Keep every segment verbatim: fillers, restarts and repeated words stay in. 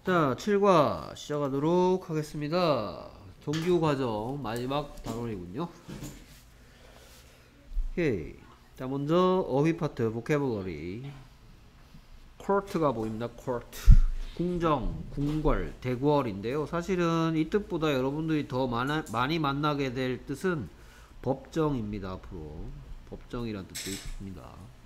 자, 칠과 시작하도록 하겠습니다. 정규 과정 마지막 단원이군요. 오케이. 자, 먼저 어휘 파트 보캐블러리. court가 보입니다. court. 궁정, 궁궐, 대궐인데요. 사실은 이 뜻보다 여러분들이 더 많아, 많이 만나게 될 뜻은 법정입니다. 앞으로 법정이란 뜻도 있습니다.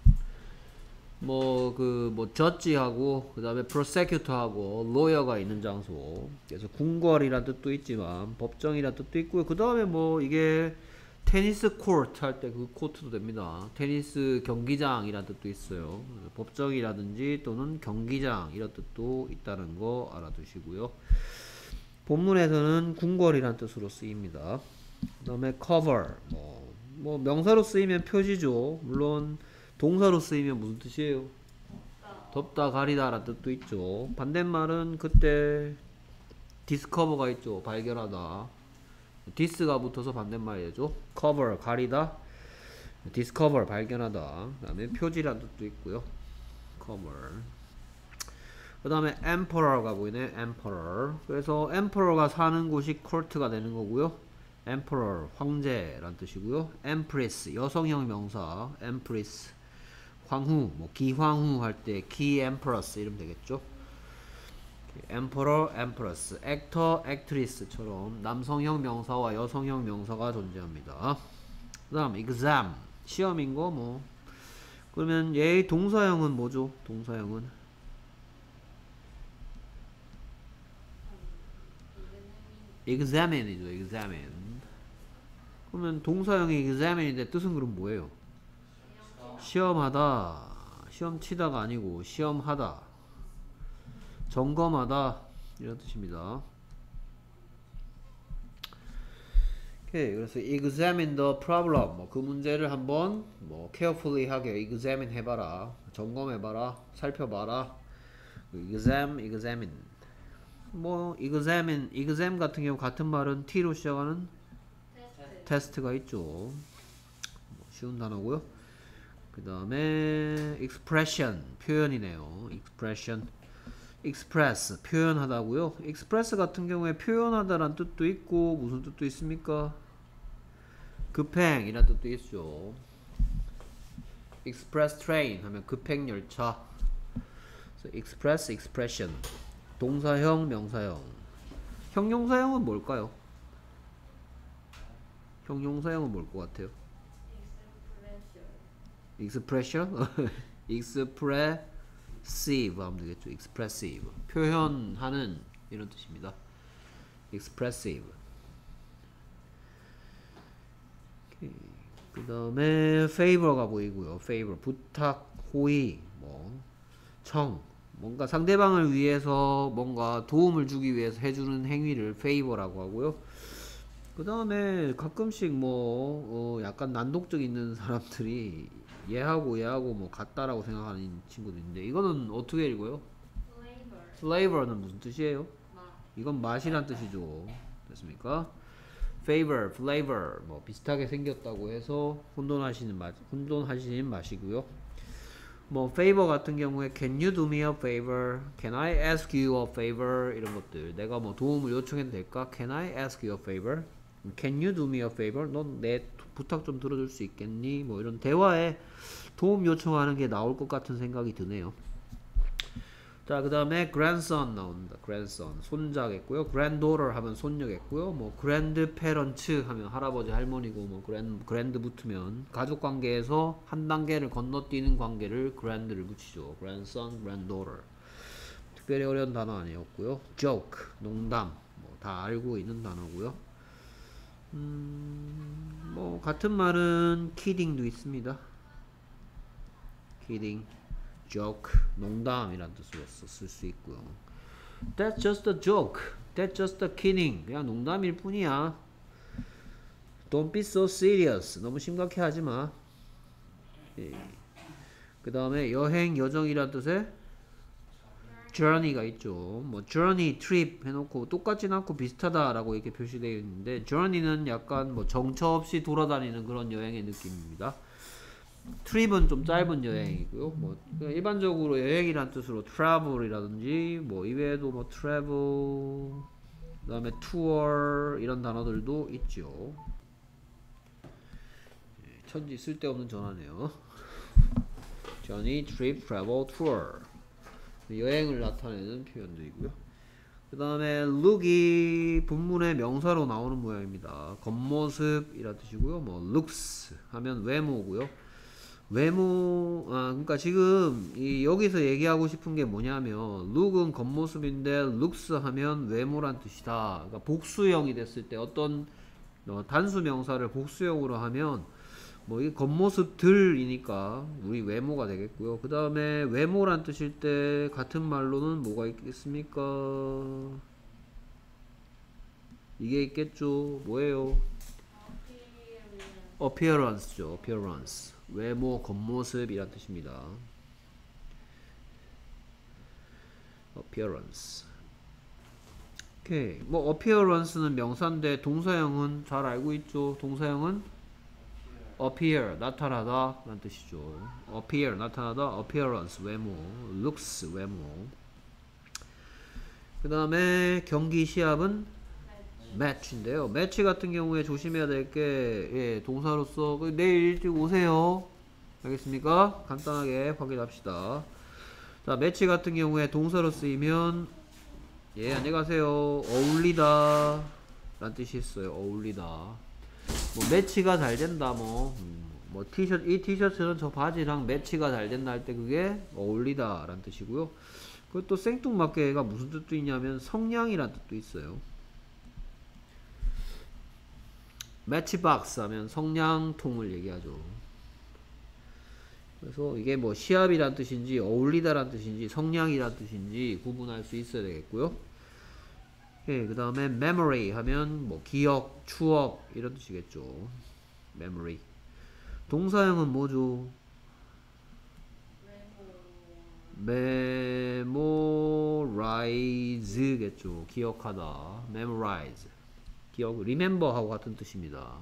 뭐 그 뭐 저지하고 그 다음에 prosecutor하고 lawyer가 있는 장소. 그래서 궁궐이란 뜻도 있지만 법정이란 뜻도 있고요. 그 다음에 뭐 이게 테니스 코트 할 때 그 코트도 됩니다. 테니스 경기장이란 뜻도 있어요. 법정이라든지 또는 경기장 이런 뜻도 있다는 거 알아두시고요. 본문에서는 궁궐이란 뜻으로 쓰입니다. 그 다음에 cover 뭐, 뭐 명사로 쓰이면 표지죠. 물론 동사로 쓰이면 무슨 뜻이에요? 덥다, 덥다 가리다 라는 뜻도 있죠. 반대말은 그때 discover가 있죠. 발견하다. dis가 붙어서 반대말이죠. cover 가리다, discover 발견하다. 그 다음에 표지라는 뜻도 있고요. cover. 그 다음에 emperor가 보이네. emperor. 그래서 emperor가 사는 곳이 court가 되는 거고요. emperor 황제란 뜻이고요. empress 여성형 명사. empress 황후, 뭐 기황후 할 때 기 empress 이러면 되겠죠. emperor, empress, actor, actress처럼 남성형 명사와 여성형 명사가 존재합니다. 그 다음 exam 시험인 거 뭐. 그러면 얘의 동사형은 뭐죠? 동사형은 examine이죠. examine. 그러면 동사형이 examine인데 뜻은 그럼 뭐예요? 시험하다, 시험 치다가 아니고 시험하다, 점검하다 이런 뜻입니다. 오케이, 그래서 examine the problem 뭐 그 문제를 한번 뭐 carefully 하게 examine 해봐라, 점검해봐라, 살펴봐라. exam, examine. 뭐 examine, exam 같은 경우 같은 말은 t로 시작하는 테스트. 테스트가 있죠. 뭐 쉬운 단어고요. 그 다음에 expression 표현이네요. expression, express 표현하다고요. express 같은 경우에 표현하다란 뜻도 있고 무슨 뜻도 있습니까? 급행이란 뜻도 있죠. express train 하면 급행 열차. 그래서 express, expression 동사형, 명사형. 형용사형은 뭘까요? 형용사형은 뭘 것 같아요? expression? expressive 하면 되겠죠. expressive 표현하는 이런 뜻입니다. expressive. 그 다음에 favor가 보이고요. favor 부탁, 호의, 뭐 청, 뭔가 상대방을 위해서 뭔가 도움을 주기 위해서 해주는 행위를 favor라고 하고요. 그 다음에 가끔씩 뭐 어 약간 난독증 있는 사람들이 얘하고 얘하고 뭐 같다라고 생각하는 친구도 있는데 이거는 어떻게 읽어요? flavor. flavor는 무슨 뜻이에요? 맛. 이건 맛이란 뜻이죠. 됐습니까? favor, flavor 뭐 비슷하게 생겼다고 해서 혼돈하시는 맛, 혼돈하시는 맛이고요. 뭐 favor 같은 경우에 can you do me a favor? Can I ask you a favor? 이런 것들. 내가 뭐 도움을 요청해도 될까? Can I ask you a favor? Can you do me a favor? 넌 내 부탁 좀 들어줄 수 있겠니? 뭐 이런 대화에 도움 요청하는 게 나올 것 같은 생각이 드네요. 자, 그 다음에 grandson 나온다. grandson 손자겠고요. granddaughter 하면 손녀겠고요. 뭐 grandparents 하면 할아버지 할머니고 뭐 grand, grand 붙으면 가족 관계에서 한 단계를 건너뛰는 관계를 grand를 붙이죠. grandson, granddaughter. 특별히 어려운 단어 아니었고요. joke 농담 뭐 다 알고 있는 단어고요. 음, 뭐 같은 말은 kidding도 있습니다. kidding, joke, 농담이란 뜻으로 쓸 수 있고요. That's just a joke. That's just a kidding. 그냥 농담일 뿐이야. Don't be so serious. 너무 심각해 하지 마. 예. 그 다음에 여행, 여정이란 뜻의 journey가 있죠. 뭐 journey, trip 해놓고 똑같진 않고 비슷하다라고 이렇게 표시되어 있는데 journey는 약간 뭐 정처 없이 돌아다니는 그런 여행의 느낌입니다. 트립은 좀 짧은 여행이고요. 뭐 그냥 일반적으로 여행이란 뜻으로 travel이라든지 뭐 이외에도 뭐 travel 그다음에 tour 이런 단어들도 있죠. 천지 쓸데없는 전화네요. journey, trip, travel, tour 여행을 나타내는 표현들이고요. 그 다음에 look이 본문의 명사로 나오는 모양입니다. 겉모습이라 뜻이고요. 뭐 looks 하면 외모고요. 외모, 아, 그러니까 지금 이 여기서 얘기하고 싶은 게 뭐냐면 look은 겉모습인데 looks 하면 외모란 뜻이다. 그러니까 복수형이 됐을 때 어떤 어, 단수 명사를 복수형으로 하면 뭐 이 겉모습들이니까 우리 외모가 되겠고요. 그 다음에 외모란 뜻일 때 같은 말로는 뭐가 있겠습니까? 이게 있겠죠. 뭐예요? appearance죠. appearance. 외모, 겉모습이란 뜻입니다. appearance. 오케이. 뭐 appearance는 명사인데 동사형은 잘 알고 있죠. 동사형은 appear, 나타나다 라는 뜻이죠. appear, 나타나다, appearance, 외모, looks, 외모. 그 다음에 경기 시합은 match인데요. match 같은 경우에 조심해야 될 게, 예, 동사로서, 내일 일찍 오세요. 알겠습니까? 간단하게 확인합시다. 자, match 같은 경우에 동사로 쓰이면, 예, 안녕하세요. 어울리다. 라는 뜻이 있어요. 어울리다. 뭐 매치가 잘 된다 뭐, 음, 뭐 티셔츠 이 티셔츠는 저 바지랑 매치가 잘 된다 할 때 그게 어울리다 라는 뜻이고요. 그것도 생뚱맞게 얘가 무슨 뜻도 있냐면 성냥이란 뜻도 있어요. 매치박스 하면 성냥통을 얘기하죠. 그래서 이게 뭐 시합이란 뜻인지 어울리다란 뜻인지 성냥이란 뜻인지 구분할 수 있어야 되겠고요. 예, 그 다음에 memory 하면 뭐 기억, 추억 이런 뜻이겠죠. memory. 동사형은 뭐죠? memorize겠죠. 기억하다. memorize. 기억, remember 하고 같은 뜻입니다.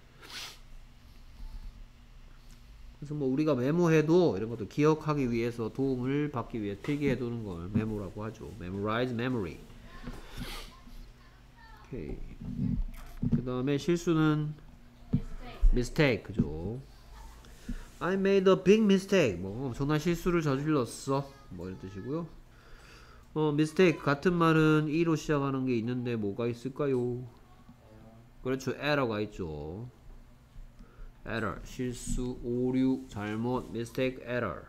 그래서 뭐 우리가 메모해도 이런 것도 기억하기 위해서 도움을 받기 위해 필기해두는 걸 메모라고 하죠. memorize, memory. 오케이. 그 다음에 실수는 mistake, 그죠? I made a big mistake. 뭐 엄청난 실수를 저질렀어. 뭐 이런 뜻이고요. 어, mistake 같은 말은 e로 시작하는 게 있는데 뭐가 있을까요? 그렇죠. error가 있죠. error, 실수, 오류, 잘못, mistake, error.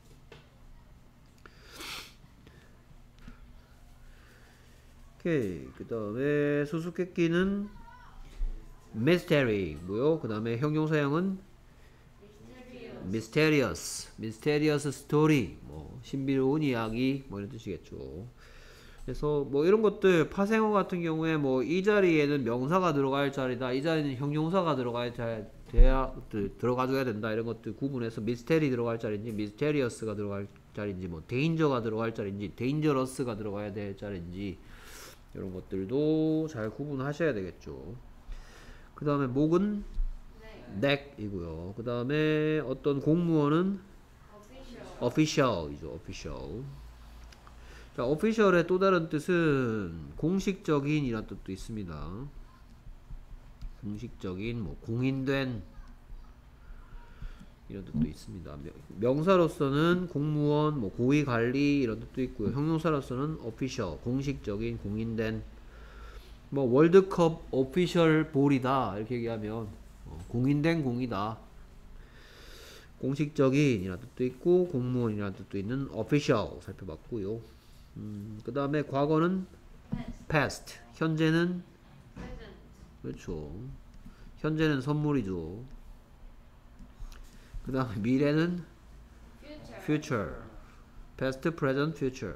오케이. 그 다음에 수수께끼는 mystery 뭐요? 그 다음에 형용사형은 mysterious, mysterious story 뭐 신비로운 이야기 뭐 이런 뜻이겠죠. 그래서 뭐 이런 것들 파생어 같은 경우에 뭐 이 자리에는 명사가 들어갈 자리다, 이 자리는 형용사가 들어갈 자리 돼야 들어가줘야 된다 이런 것들 구분해서 mystery 들어갈 자리인지 mysterious가 들어갈 자리인지 뭐 danger가 들어갈 자리인지 dangerous가 들어가야 될 자리인지 이런 것들도 잘 구분하셔야 되겠죠. 그 다음에 목은 neck이고요. 그 다음에 어떤 공무원은 official이죠. official. 자, official의 또 다른 뜻은 공식적인 이란 뜻도 있습니다. 공식적인, 뭐 공인된 이런 뜻도 있습니다. 명사로서는 공무원, 뭐 고위관리 이런 뜻도 있고요. 형용사로서는 official, 공식적인, 공인된. 뭐 월드컵 오피셜 볼이다 이렇게 얘기하면 어, 공인된 공이다. 공식적인 이란 뜻도 있고 공무원이라는 뜻도 있는 official 살펴봤고요. 음, 그 다음에 과거는 past, 현재는 그렇죠. 현재는 선물이죠. 그 다음에 미래는 future, past, present, future.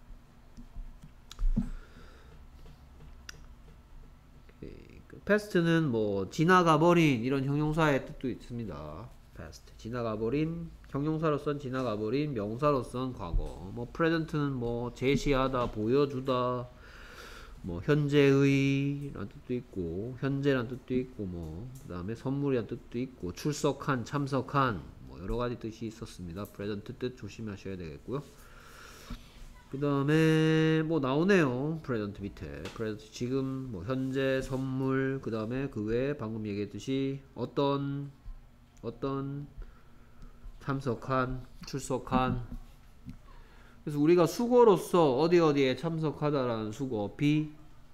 past는 뭐 지나가 버린 이런 형용사의 뜻도 있습니다. past, 지나가 버린, 형용사로선 지나가 버린, 명사로선 과거. 뭐 present는 뭐 제시하다, 보여주다, 뭐 현재의 라는 뜻도 있고 현재라는 뜻도 있고 뭐 그 다음에 선물이라는 뜻도 있고 출석한, 참석한 뭐 여러 가지 뜻이 있었습니다. present 뜻 조심하셔야 되겠고요. 그 다음에 뭐 나오네요. present 밑에 present 지금 뭐 현재 선물 그 다음에 그 외에 방금 얘기했듯이 어떤 어떤 참석한 출석한. 그래서 우리가 수거로서 어디 어디에 참석하다라는 수거 be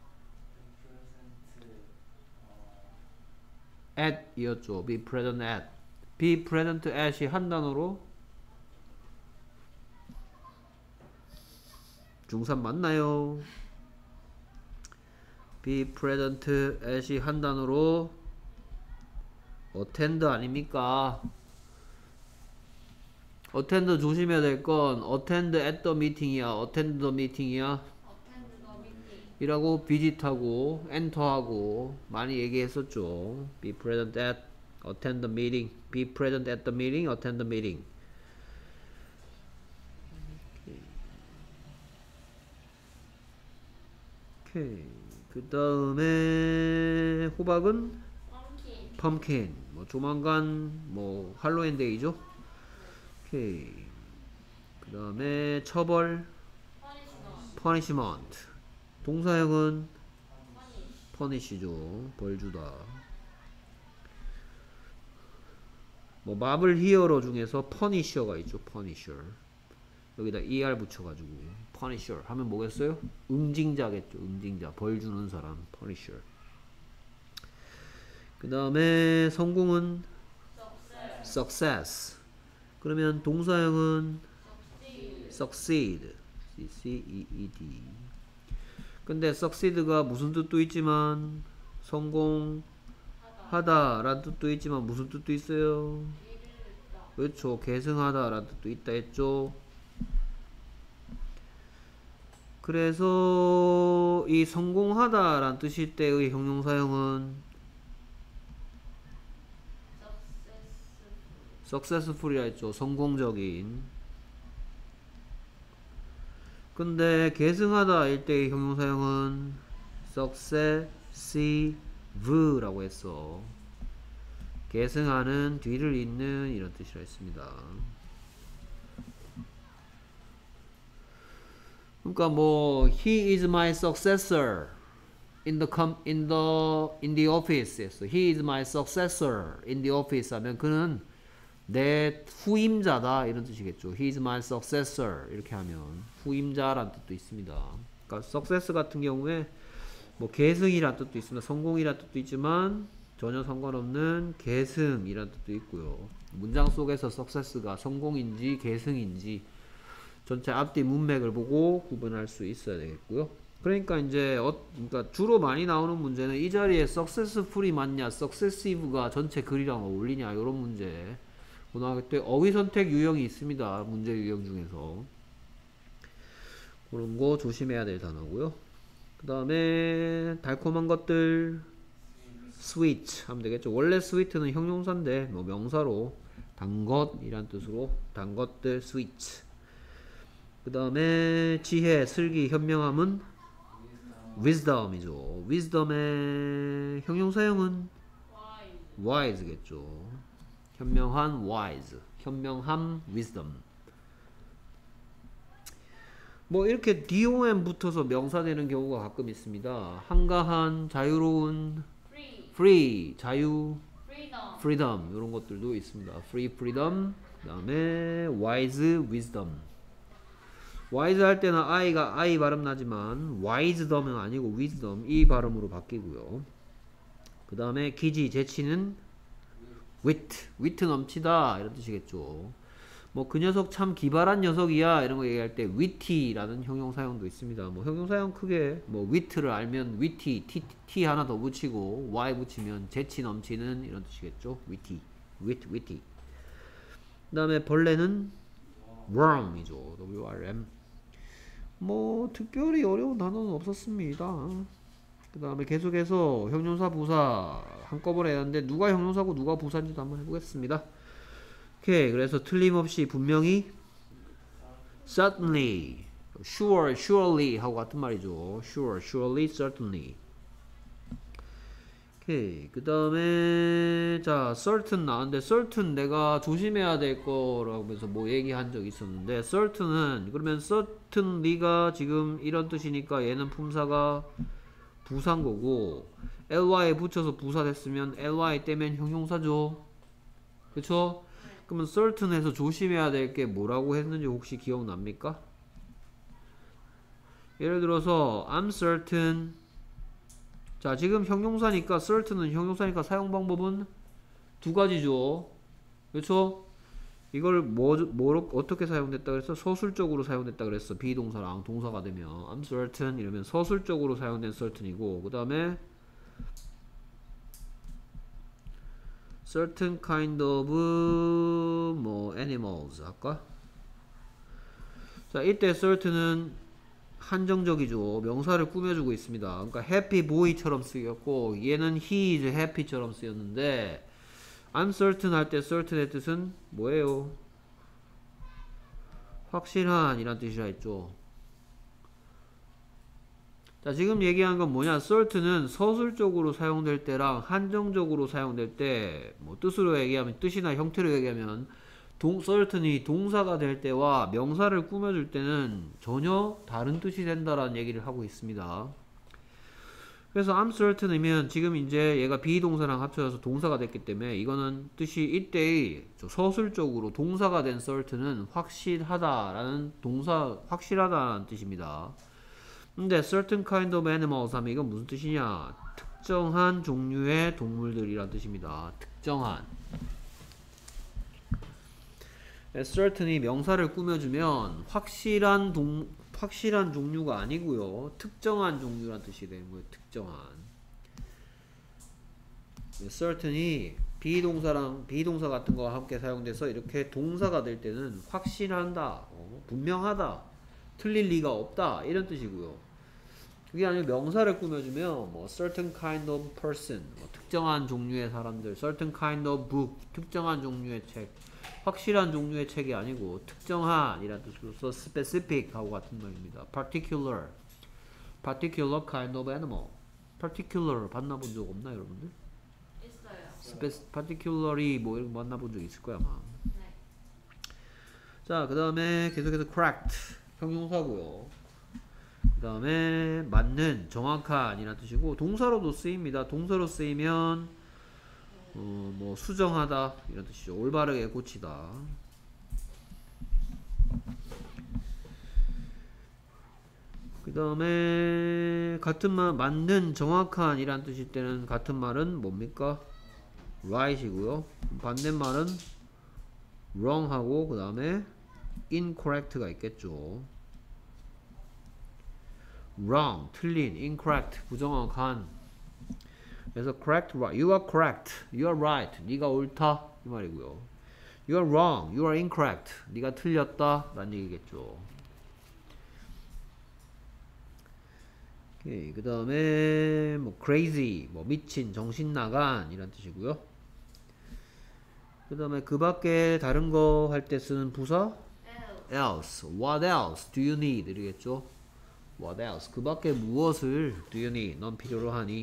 at 이었죠. be present at be present at이 한 단어로 중삼 맞나요? be present at이 한 단어로 attend 아닙니까? attend 조심해야 될 건 attend at the meeting이야 attend the meeting이야 이라고 visit하고 enter하고 많이 얘기했었죠. be present at attend the meeting be present at the meeting attend the meeting. 오케이. 그 다음에 호박은 펌킨. 펌킨. 뭐 조만간 뭐 할로윈데이죠. 오케이. 그 다음에 처벌 punishment. 동사형은 punish죠. 벌 주다. 뭐 마블 히어로 중에서 퍼니셔가 있죠. 퍼니셔. 여기다 er 붙여가지고 퍼니셔 하면 뭐겠어요? 응징자겠죠. 응징자. 벌 주는 사람. 퍼니셔. 그 다음에 성공은 success. 그러면 동사형은 succeed. C C E E D. 근데 succeed가 무슨 뜻도 있지만 성공하다 라는 뜻도 있지만 무슨 뜻도 있어요? 그렇죠. 계승하다 라는 뜻도 있다 했죠. 그래서 이 성공하다 라는 뜻일 때의 형용사형은 successful이라 했죠. 성공적인. 근데 계승하다 일 때의 형용사형은 successive라고 했어. 계승하는 뒤를 잇는 이런 뜻이라 했습니다. 그러니까 뭐 he is my successor in the com in the in the office 했어. he is my successor in the office 하면 그는 내 후임자다 이런 뜻이겠죠. he is my successor 이렇게 하면 후임자란 뜻도 있습니다. 그러니까 success 같은 경우에 뭐 계승이란 뜻도 있습니다. 성공이란 뜻도 있지만 전혀 상관없는 계승이란 뜻도 있고요. 문장 속에서 success가 성공인지 계승인지 전체 앞뒤 문맥을 보고 구분할 수 있어야 되겠고요. 그러니까 이제 어, 그러니까 주로 많이 나오는 문제는 이 자리에 successful이 맞냐, successive가 전체 글이랑 어울리냐 이런 문제. 고등학교 때 어휘 선택 유형이 있습니다. 문제 유형 중에서 그런 거 조심해야 될 단어고요. 그 다음에 달콤한 것들 sweet 하면 되겠죠. 원래 sweet는 형용사인데 뭐 명사로 단 것이란 뜻으로 단 것들 sweet. 그 다음에 지혜, 슬기, 현명함은 wisdom이죠. wisdom의 형용사형은 wise겠죠. 현명한 wise, 현명함 wisdom. 뭐 이렇게 dom 붙어서 명사 되는 경우가 가끔 있습니다. 한가한, 자유로운, free, free 자유, freedom, freedom 이런 것들도 있습니다. free, freedom. 그 다음에 wise, wisdom. wise 할 때는 i가 i 발음 나지만 wisedom은 아니고 wisdom 이 발음으로 바뀌고요. 그 다음에 기지, 재치는 wit, wit 넘치다 이런 뜻이겠죠. 뭐 그 녀석 참 기발한 녀석이야 이런 거 얘기할 때 witty라는 형용사형도 있습니다. 뭐 형용사형 크게 뭐 wit를 알면 witty, t, t 하나 더 붙이고 y 붙이면 재치 넘치는 이런 뜻이겠죠. witty, wit, witty. 그 다음에 벌레는 worm이죠. W R M. 뭐 특별히 어려운 단어는 없었습니다. 그 다음에 계속해서 형용사 부사 한꺼번에 했는데 누가 형용사고 누가 부사인지도 한번 해보겠습니다. 오케이. 그래서 틀림없이 분명히 certainly, sure, surely 하고 같은 말이죠. sure, surely, certainly. 오케이. 그 다음에 자 certain 나왔는데 certain 내가 조심해야 될 거라고 해서 뭐 얘기한 적 있었는데 certain은 그러면 certainly가 지금 이런 뜻이니까 얘는 품사가 부사인 거고 ly 붙여서 부사 됐으면 ly 떼면 형용사죠. 그쵸? 그러면 certain에서 조심해야 될 게 뭐라고 했는지 혹시 기억납니까? 예를 들어서 I'm certain. 자 지금 형용사니까 certain은 형용사니까 사용 방법은 두 가지죠. 그렇죠? 이걸 뭐, 뭐로 어떻게 사용됐다 그랬어? 서술적으로 사용됐다 그랬어. 비동사랑 동사가 되면 I'm certain 이러면 서술적으로 사용된 certain이고 그 다음에 certain kind of 뭐 animals 할까? 자 이때 certain은 한정적이죠. 명사를 꾸며주고 있습니다. 그러니까 happy boy처럼 쓰였고 얘는 he is happy처럼 쓰였는데 I'm certain 할 때 certain의 뜻은 뭐예요? 확실한 이란 뜻이라 했죠. 자 지금 얘기한 건 뭐냐? certain은 서술적으로 사용될 때랑 한정적으로 사용될 때 뭐 뜻으로 얘기하면 뜻이나 형태로 얘기하면 동, certain이 동사가 될 때와 명사를 꾸며줄 때는 전혀 다른 뜻이 된다라는 얘기를 하고 있습니다. 그래서 I'm certain이면 지금 이제 얘가 비동사랑 합쳐져서 동사가 됐기 때문에 이거는 뜻이 이때의 서술적으로 동사가 된 certain은 확실하다라는 동사 확실하다라는 뜻입니다. 근데 certain kind of animals 하면 이건 무슨 뜻이냐? 특정한 종류의 동물들이란 뜻입니다. 특정한. certain이 명사를 꾸며주면 확실한 동, 확실한 종류가 아니고요. 특정한 종류란 뜻이 되는 거예요. 특정한. certain이 비동사랑 비동사 같은 거와 함께 사용돼서 이렇게 동사가 될 때는 확실한다, 어, 분명하다, 틀릴 리가 없다 이런 뜻이고요. 그게 아니고 명사를 꾸며주면 뭐 certain kind of person, 뭐 특정한 종류의 사람들, certain kind of book, 특정한 종류의 책. 확실한 종류의 책이 아니고 특정한 이란 뜻으로서 specific 하고 같은 말입니다. particular, particular kind of animal. particular 만나본 적 없나 여러분들? 있어요. Spe- particularly 뭐 이런 거 만나본 적 있을 거야 아마. 네. 자 그 다음에 계속해서 correct 형용사고요. 그 다음에 맞는, 정확한 이란 뜻이고 동사로도 쓰입니다. 동사로 쓰이면 어, 뭐 수정하다 이런 뜻이죠. 올바르게 고치다. 그 다음에 같은 말 맞는, 정확한 이란 뜻일 때는 같은 말은 뭡니까? right이고요. 반대말은 wrong 하고 그 다음에 incorrect가 있겠죠. wrong 틀린, incorrect 부정확한. 그래서 correct, right. You are correct. You are right. 네가 옳다 이 말이고요. You are wrong. You are incorrect. 네가 틀렸다 라는 얘기겠죠. 오케이. 그 다음에 뭐 crazy, 뭐 미친, 정신 나간 이란 뜻이고요. 그 다음에 그 밖에 다른 거 할 때 쓰는 부사 else. What else do you need? 이러겠죠. What else? 그 밖에 무엇을 do you need? 넌 필요로 하니?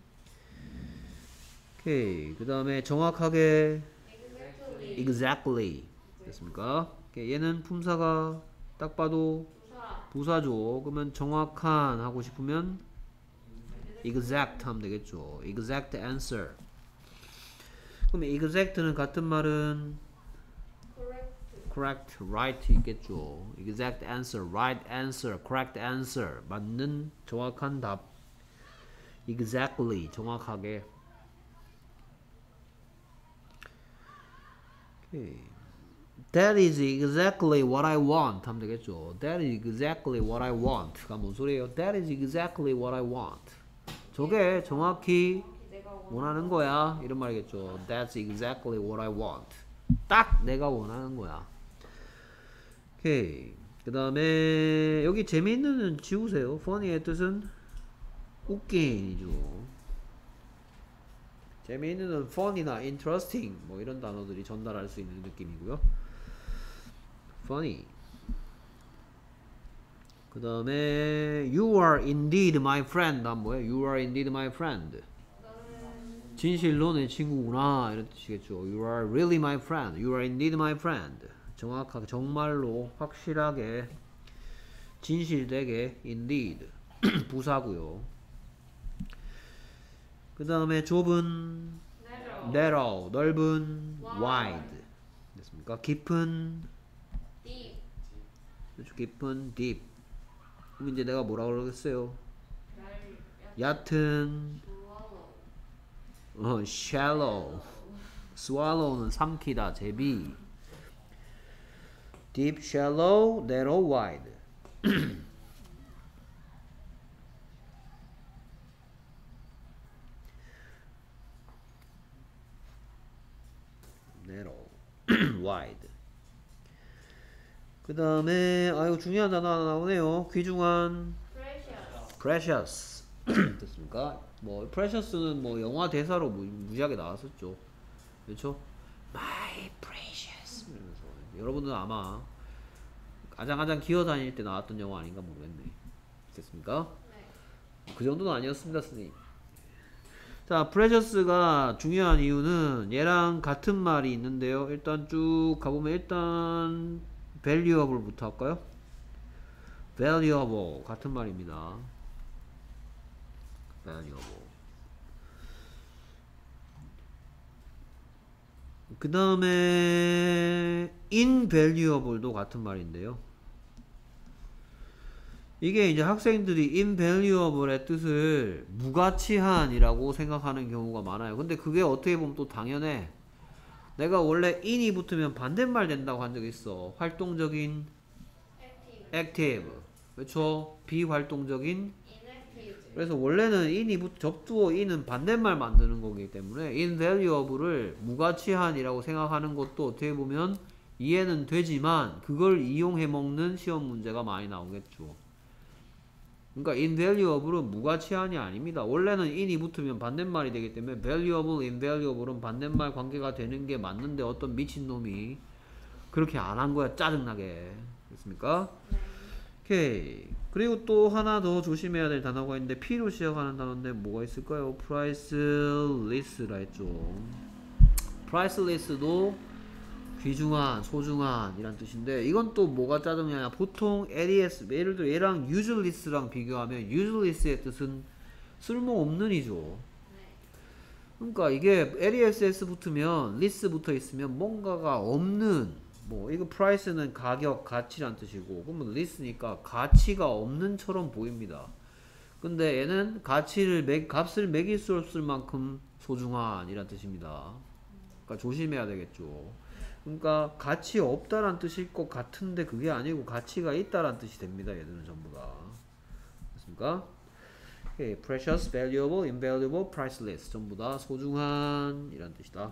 오케이. 그 다음에 정확하게 exactly. exactly 됐습니까? 오케이. 얘는 품사가 딱 봐도 부사. 부사죠. 그러면 정확한 하고 싶으면 exact 하면 되겠죠. exact answer. 그럼 exact는 같은 말은 correct. correct, right 있겠죠. exact answer, right answer, correct answer. 맞는 정확한 답. exactly 정확하게. 오케이. That is exactly what I want 하면 되겠죠. That is exactly what I want. 가 뭔 소리예요? That is exactly what I want. 저게 정확히 내가 원하는 거야. 이런 말이겠죠. That's exactly what I want. 딱 내가 원하는 거야. 오케이. 그 다음에 여기 재미있는 지우세요. funny의 뜻은 웃긴이죠. 재미있는 funny나 interesting 뭐 이런 단어들이 전달할 수 있는 느낌이고요. funny. 그 다음에 you are indeed my friend. 난 뭐야? You are indeed my friend. 너는 진실로 내 친구구나 이런 뜻이겠죠. You are really my friend. You are indeed my friend. 정확하게 정말로 확실하게 진실되게 indeed 부사고요. 그 다음에 좁은 narrow, narrow 넓은 Wide. wide 됐습니까? 깊은 deep, 그렇죠. 깊은 deep. 그럼 이제 내가 뭐라 그러겠어요? 얇, 얕은 swallow, 어, shallow. swallow는 삼키다 제비. deep, shallow, narrow, wide. narrow, wide. 그 다음에 아이고 중요한 단어 하나 나오네요. 귀중한 precious, precious. 됐습니까? 뭐 precious는 뭐 영화 대사로 무, 무지하게 나왔었죠. 그렇죠? My precious. 이러면서 여러분들은 아마 가장가장 기어다닐 때 나왔던 영화 아닌가 모르겠네. 됐습니까? 네, 그 정도는 아니었습니다, 선생님. 자, precious가 중요한 이유는 얘랑 같은 말이 있는데요. 일단 쭉 가보면 일단 valuable부터 할까요? valuable 같은 말입니다. valuable. 그 다음에 invaluable도 같은 말인데요. 이게 이제 학생들이 invaluable의 뜻을 무가치한이라고 생각하는 경우가 많아요. 근데 그게 어떻게 보면 또 당연해. 내가 원래 in이 붙으면 반대말 된다고 한 적이 있어. 활동적인 active, active. 그렇죠? 비활동적인. inactive, 그래서 원래는 in이 붙, 접두어 in은 반대말 만드는 거기 때문에 invaluable을 무가치한이라고 생각하는 것도 어떻게 보면 이해는 되지만 그걸 이용해 먹는 시험 문제가 많이 나오겠죠. 그러니까 invaluable은 무가치한이 아닙니다. 원래는 in이 붙으면 반대말이 되기 때문에 valuable, invaluable은 반대말 관계가 되는 게 맞는데 어떤 미친놈이 그렇게 안 한 거야. 짜증나게. 됐습니까? 네, 오케이. 그리고 또 하나 더 조심해야 될 단어가 있는데 P로 시작하는 단어인데 뭐가 있을까요? priceless라 했죠. priceless도 귀중한, 소중한 이란 뜻인데 이건 또 뭐가 짜증나냐. 보통 ales, 예를 들어 얘랑 useless랑 비교하면 useless의 뜻은 쓸모없는 이죠. 네, 그러니까 이게 less 붙으면 less 붙어 있으면 뭔가가 없는, 뭐 이거 price는 가격, 가치란 뜻이고 그러면 less니까 가치가 없는처럼 보입니다. 근데 얘는 가치를 매, 값을 매길 수 없을 만큼 소중한 이란 뜻입니다. 그러니까 조심해야 되겠죠. 그러니까 가치 없다란 뜻일 것 같은데 그게 아니고 가치가 있다란 뜻이 됩니다. 얘들은 전부 다. 됐습니까? Okay, precious, valuable, invaluable, priceless 전부 다 소중한 이란 뜻이다.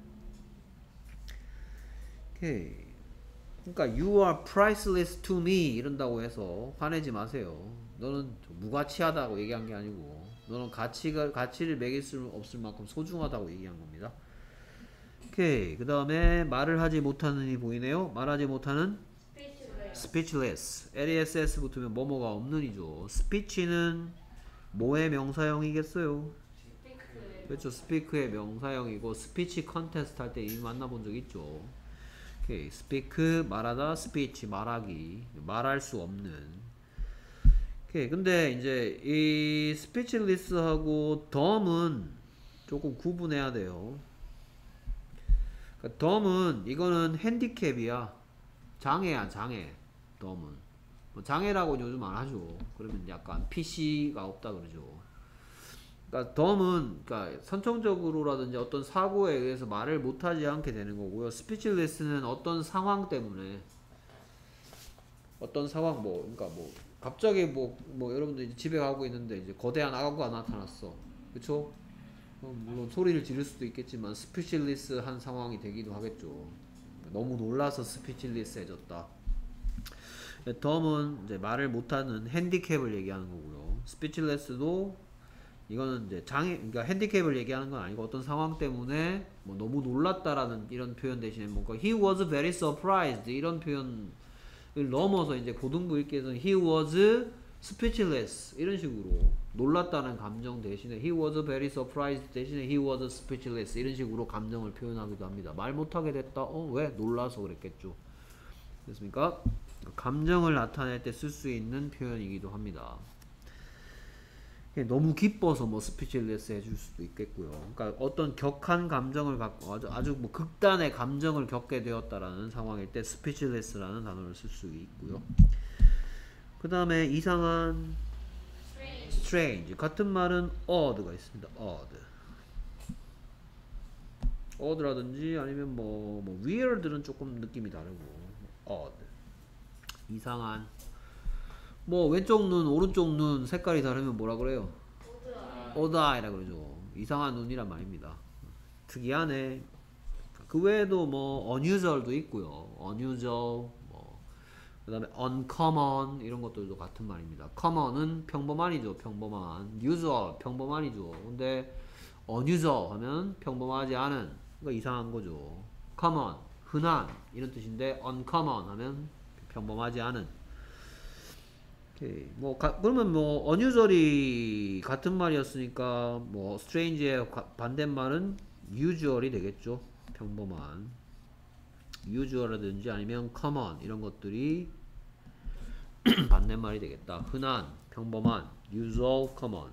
오케이. 그러니까 you are priceless to me 이런다고 해서 화내지 마세요. 너는 무가치하다고 얘기한 게 아니고 너는 가치가 가치를 매길 수 없을 만큼 소중하다고 얘기한 겁니다. 오케이. 그 다음에 말을 하지 못하는 이 보이네요. 말하지 못하는 speechless, speechless. less 붙으면 뭐뭐가 없는 이죠. speech는 뭐의 명사형이겠어요? speak, 그렇죠. speak의 명사형이고 speech contest 할 때 이미 만나본 적 있죠. 오케이. speak 말하다, speech 말하기, 말할 수 없는. 오케이. 근데 이제 이 speechless하고 dumb은 조금 구분해야 돼요. 그러니까 dumb은 이거는 핸디캡이야. 장애야, 장애. dumb은 뭐 장애라고 요즘 안 하죠. 그러면 약간 피씨가 없다 그러죠. 그러니까 dumb은 그러니까 선천적으로라든지 어떤 사고에 의해서 말을 못하지 않게 되는 거고요. speechless는 어떤 상황 때문에 어떤 상황 뭐 그러니까 뭐 갑자기 뭐 뭐 여러분들 이제 집에 가고 있는데 이제 거대한 악어가 나타났어. 그쵸? 어, 물론 소리를 지를 수도 있겠지만 speechless 한 상황이 되기도 하겠죠. 너무 놀라서 speechless해졌다. dumb은 이제 말을 못하는 핸디캡을 얘기하는 거고요. speechless도 이거는 이제 장애, 그러니까 핸디캡을 얘기하는 건 아니고 어떤 상황 때문에 뭐 너무 놀랐다라는 이런 표현 대신에 뭔가 he was very surprised 이런 표현을 넘어서 이제 고등부 읽기에서는 he was speechless 이런 식으로 놀랐다는 감정 대신에 he was very surprised 대신에 he was speechless 이런 식으로 감정을 표현하기도 합니다. 말 못하게 됐다. 어, 왜? 놀라서 그랬겠죠. 됐습니까? 감정을 나타낼 때 쓸 수 있는 표현이기도 합니다. 너무 기뻐서 뭐 스피치레스 해줄 수도 있겠고요. 그러니까 어떤 격한 감정을 갖고 아주, 아주 뭐 극단의 감정을 겪게 되었다라는 상황일 때 스피치레스라는 단어를 쓸 수 있고요. 그 다음에 이상한 strange, strange 같은 말은 odd가 있습니다. odd odd라든지 아니면 뭐, 뭐 weird는 조금 느낌이 다르고 odd 이상한 뭐 왼쪽 눈 오른쪽 눈 색깔이 다르면 뭐라 그래요? odd, odd이라 그러죠. 이상한 눈이란 말입니다. 특이하네. 그 외에도 뭐 unusual도 있고요. unusual 뭐 그다음에 uncommon 이런 것들도 같은 말입니다. common은 평범한이죠. 평범한. usual 평범한이죠. 근데 unusual 하면 평범하지 않은 그러니까 이상한 거죠. common 흔한 이런 뜻인데 uncommon 하면 평범하지 않은. 오케이. 뭐 가, 그러면 뭐 unusual이 같은 말이었으니까 뭐 strange의 가, 반대말은 usual이 되겠죠. 평범한 usual이라든지 아니면 common 이런 것들이 반대말이 되겠다. 흔한, 평범한, usual, common.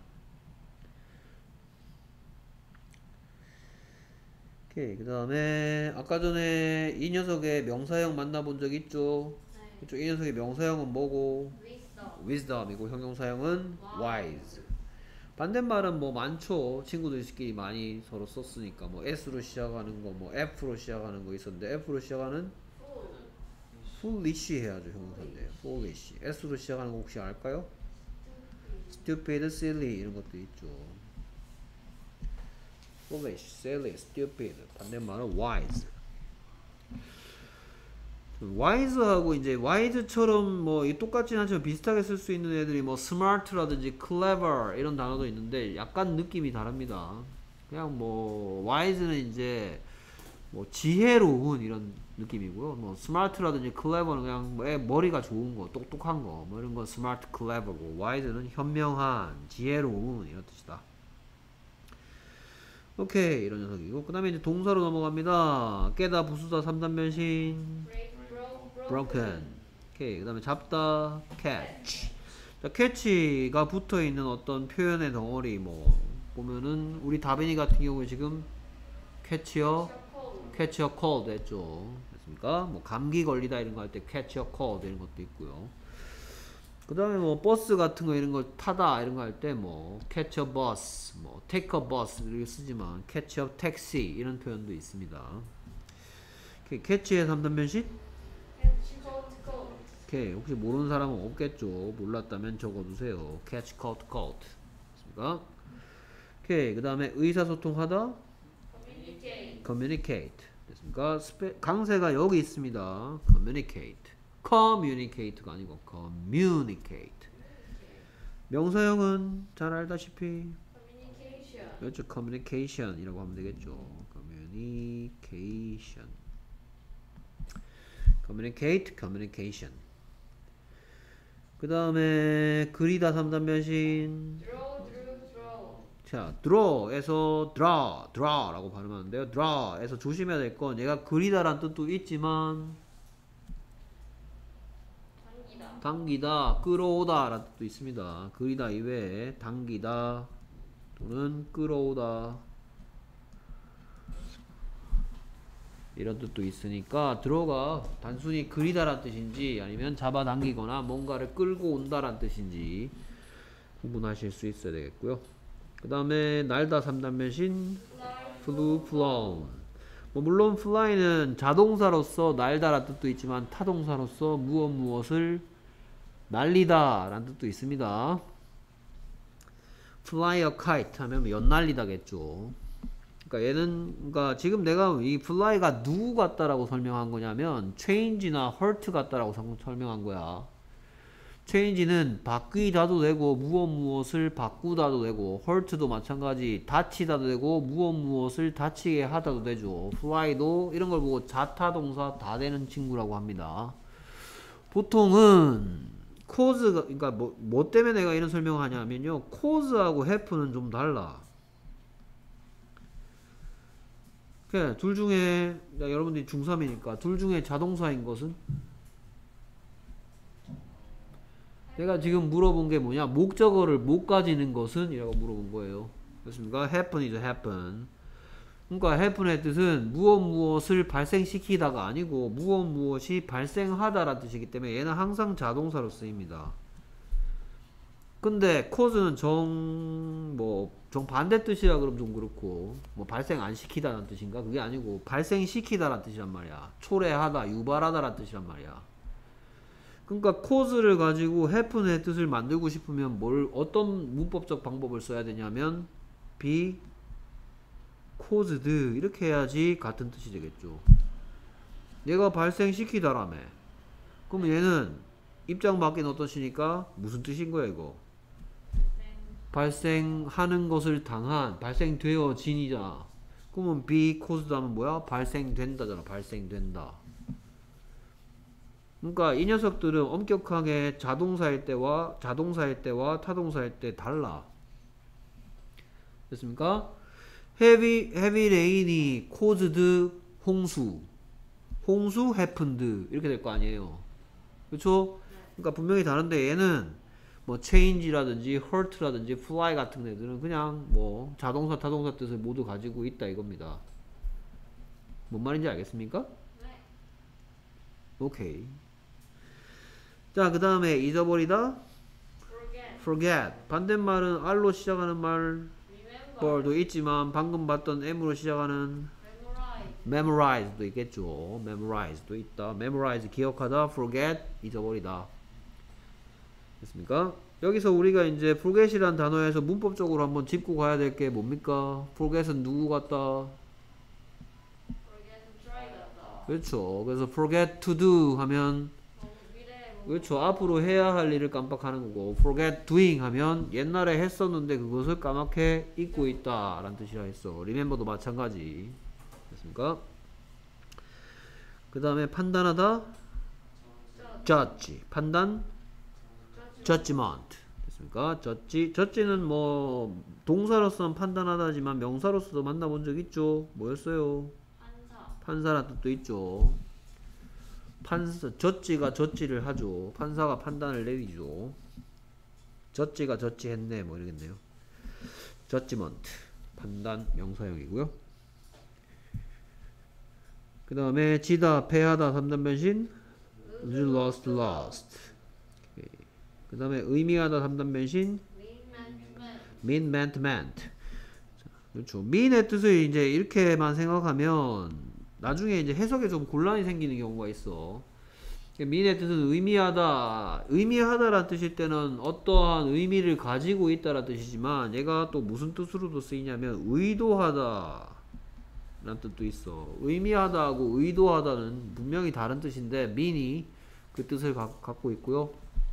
오케이. 그 다음에 아까 전에 이 녀석의 명사형 만나본 적 있죠? 네, 그쵸? 이 녀석의 명사형은 뭐고? wisdom, wisdom이고 형용사형은 wise. 반대말은 뭐 많죠. 친구들끼리 많이 서로 썼으니까 뭐 S로 시작하는 거, 뭐 F로 시작하는 거 있었는데 F로 시작하는 fool, foolish 해야죠. 형용사인데 foolish. S로 시작하는 거 혹시 알까요? stupid, silly 이런 것도 있죠. foolish, silly, stupid. 반대말은 wise. wise하고 이제 wise처럼 뭐 똑같진 않지만 비슷하게 쓸 수 있는 애들이 뭐 smart라든지 clever 이런 단어도 있는데 약간 느낌이 다릅니다. 그냥 뭐 wise는 이제 뭐 지혜로운 이런 느낌이고요. 뭐 smart라든지 clever는 그냥 뭐 애 머리가 좋은 거, 똑똑한 거, 뭐 이런 건 smart, clever고 wise는 현명한, 지혜로운 이런 뜻이다. 오케이 이런 녀석이고 그 다음에 이제 동사로 넘어갑니다. 깨다, 부수다, 삼단 변신. break, broke, broken. 오케이. 그 다음에 잡다, catch. 자, catch가 붙어 있는 어떤 표현의 덩어리, 뭐, 보면은, 우리 다빈이 같은 경우에 지금 catch your, cold, catch your cold 했죠. 됐습니까? 뭐, 감기 걸리다 이런 거 할 때 catch your cold 이런 것도 있고요. 그 다음에 뭐, 버스 같은 거 이런 거 타다 이런 거 할 때 뭐, catch a bus, 뭐, take a bus 이렇게 쓰지만, catch a taxi 이런 표현도 있습니다. 오케이. catch의 삼단 변신? catch, cold, cold, 오케이. 혹시 모르는 사람은 없겠죠. 몰랐다면 적어두세요. catch, caught, caught. 됐습니까? 오케이. 그 다음에 의사소통하다. communicate, communicate. 됐습니까? 스페, 강세가 여기 있습니다. communicate. communicate가 아니고 communicate. 명사형은 잘 알다시피 communication, 그렇죠. communication이라고 하면 되겠죠. communication. communicate, communication. 그 다음에 그리다 삼단 변신. draw, drew, draw, 자, draw에서 draw, draw라고 발음하는데요. draw에서 조심해야 될 건 얘가 그리다란 뜻도 있지만 당기다, 당기다, 끌어오다 라는 뜻도 있습니다. 그리다 이외에 당기다 또는 끌어오다 이런 뜻도 있으니까 draw가 단순히 그리다란 뜻인지 아니면 잡아당기거나 뭔가를 끌고 온다란 뜻인지 구분하실 수 있어야 되겠고요. 그 다음에 날다 삼단 변신 fly, flew, flown. 뭐 물론 fly는 자동사로서 날다란 뜻도 있지만 타동사로서 무엇 무엇을 날리다 라는 뜻도 있습니다. fly a kite 하면 연날리다겠죠. 그러니까 얘는 그러니까 지금 내가 이 fly가 누구 같다라고 설명한 거냐면 change나 hurt 같다라고 설명한 거야. change는 바뀌다도 되고 무엇 무엇을 바꾸다도 되고 hurt도 마찬가지 다치다도 되고 무엇 무엇을 다치게 하다도 되죠. fly도 이런 걸 보고 자타동사 다 되는 친구라고 합니다. 보통은 cause가 그러니까 뭐, 뭐 때문에 내가 이런 설명을 하냐면요. cause하고 have는 좀 달라. 그래, 둘 중에 여러분들이 중삼이니까 둘 중에 자동사인 것은 내가 지금 물어본 게 뭐냐? 목적어를 못 가지는 것은? 이라고 물어본 거예요. 그렇습니까? happen is happen. 그러니까 happen의 뜻은 무엇 무엇을 발생시키다가 아니고 무엇 무엇이 발생하다라는 뜻이기 때문에 얘는 항상 자동사로 쓰입니다. 근데 cause는 정, 뭐, 정반대 뜻이라 그러면 좀 그렇고, 뭐, 발생 안 시키다라는 뜻인가? 그게 아니고, 발생시키다라는 뜻이란 말이야. 초래하다, 유발하다라는 뜻이란 말이야. 그러니까, cause를 가지고 happen의 뜻을 만들고 싶으면 뭘, 어떤 문법적 방법을 써야 되냐면, be caused. 이렇게 해야지 같은 뜻이 되겠죠. 얘가 발생시키다라며. 그럼 얘는 입장 바뀐 어떤 시니까 무슨 뜻인 거야, 이거? 발생하는 것을 당한, 발생되어진이잖아. 그러면 be caused 하면 뭐야? 발생된다잖아. 발생된다. 그러니까 이 녀석들은 엄격하게 자동사일 때와 자동사일 때와 타동사일 때 달라. 됐습니까? heavy heavy rain이 caused 홍수. 홍수 happened 이렇게 될 거 아니에요. 그렇죠? 그러니까 분명히 다른데 얘는 뭐 change라든지 hurt라든지 fly 같은 애들은 그냥 뭐 자동사 타동사 뜻을 모두 가지고 있다 이겁니다. 뭔 말인지 알겠습니까? 네. 오케이. 자, 그 다음에 잊어버리다 forget, forget. 반대말은 r로 시작하는 말 remember, 도 있지만 방금 봤던 m으로 시작하는 memorize, memorize도 있겠죠. memorize도 있다. memorize 기억하다, forget 잊어버리다. 됐습니까? 여기서 우리가 이제 forget이란 단어에서 문법적으로 한번 짚고 가야 될 게 뭡니까? forget은 누구 같다? forget to try 같다. 그렇죠. 그래서 forget to do 하면 뭐 미래에 뭐 그렇죠. 앞으로 해야 할 일을 깜빡하는 거고 forget doing 하면 옛날에 했었는데 그것을 까맣게 잊고 있다 라는 뜻이라 했어. remember도 마찬가지. 됐습니까? 그 다음에 판단하다 judge. 판단 judgment. 됐습니까? judge. judge는 뭐 동사로서는 판단하다지만 명사로서도 만나본 적 있죠. 뭐였어요? 판사, 판사라는 뜻도 있죠. 판사, judge가 judge를 하죠. 판사가 판단을 내리죠. judge가 judge 했네 뭐 이러겠네요. judgment. 판단 명사형이고요. 그 다음에 지다, 패하다, 삼단 변신 lose, lost, lost. 그 다음에 의미하다, 삼단 변신 mean, meant, meant, mean, meant, meant. 자, 그렇죠. mean의 뜻을 이제 이렇게만 생각하면 나중에 이제 해석에 좀 곤란이 생기는 경우가 있어. mean의 뜻은 의미하다, 의미하다라는 뜻일 때는 어떠한 의미를 가지고 있다라는 뜻이지만 얘가 또 무슨 뜻으로도 쓰이냐면 의도하다 라는 뜻도 있어. 의미하다하고 의도하다는 분명히 다른 뜻인데 mean이 그 뜻을 가, 갖고 있고요.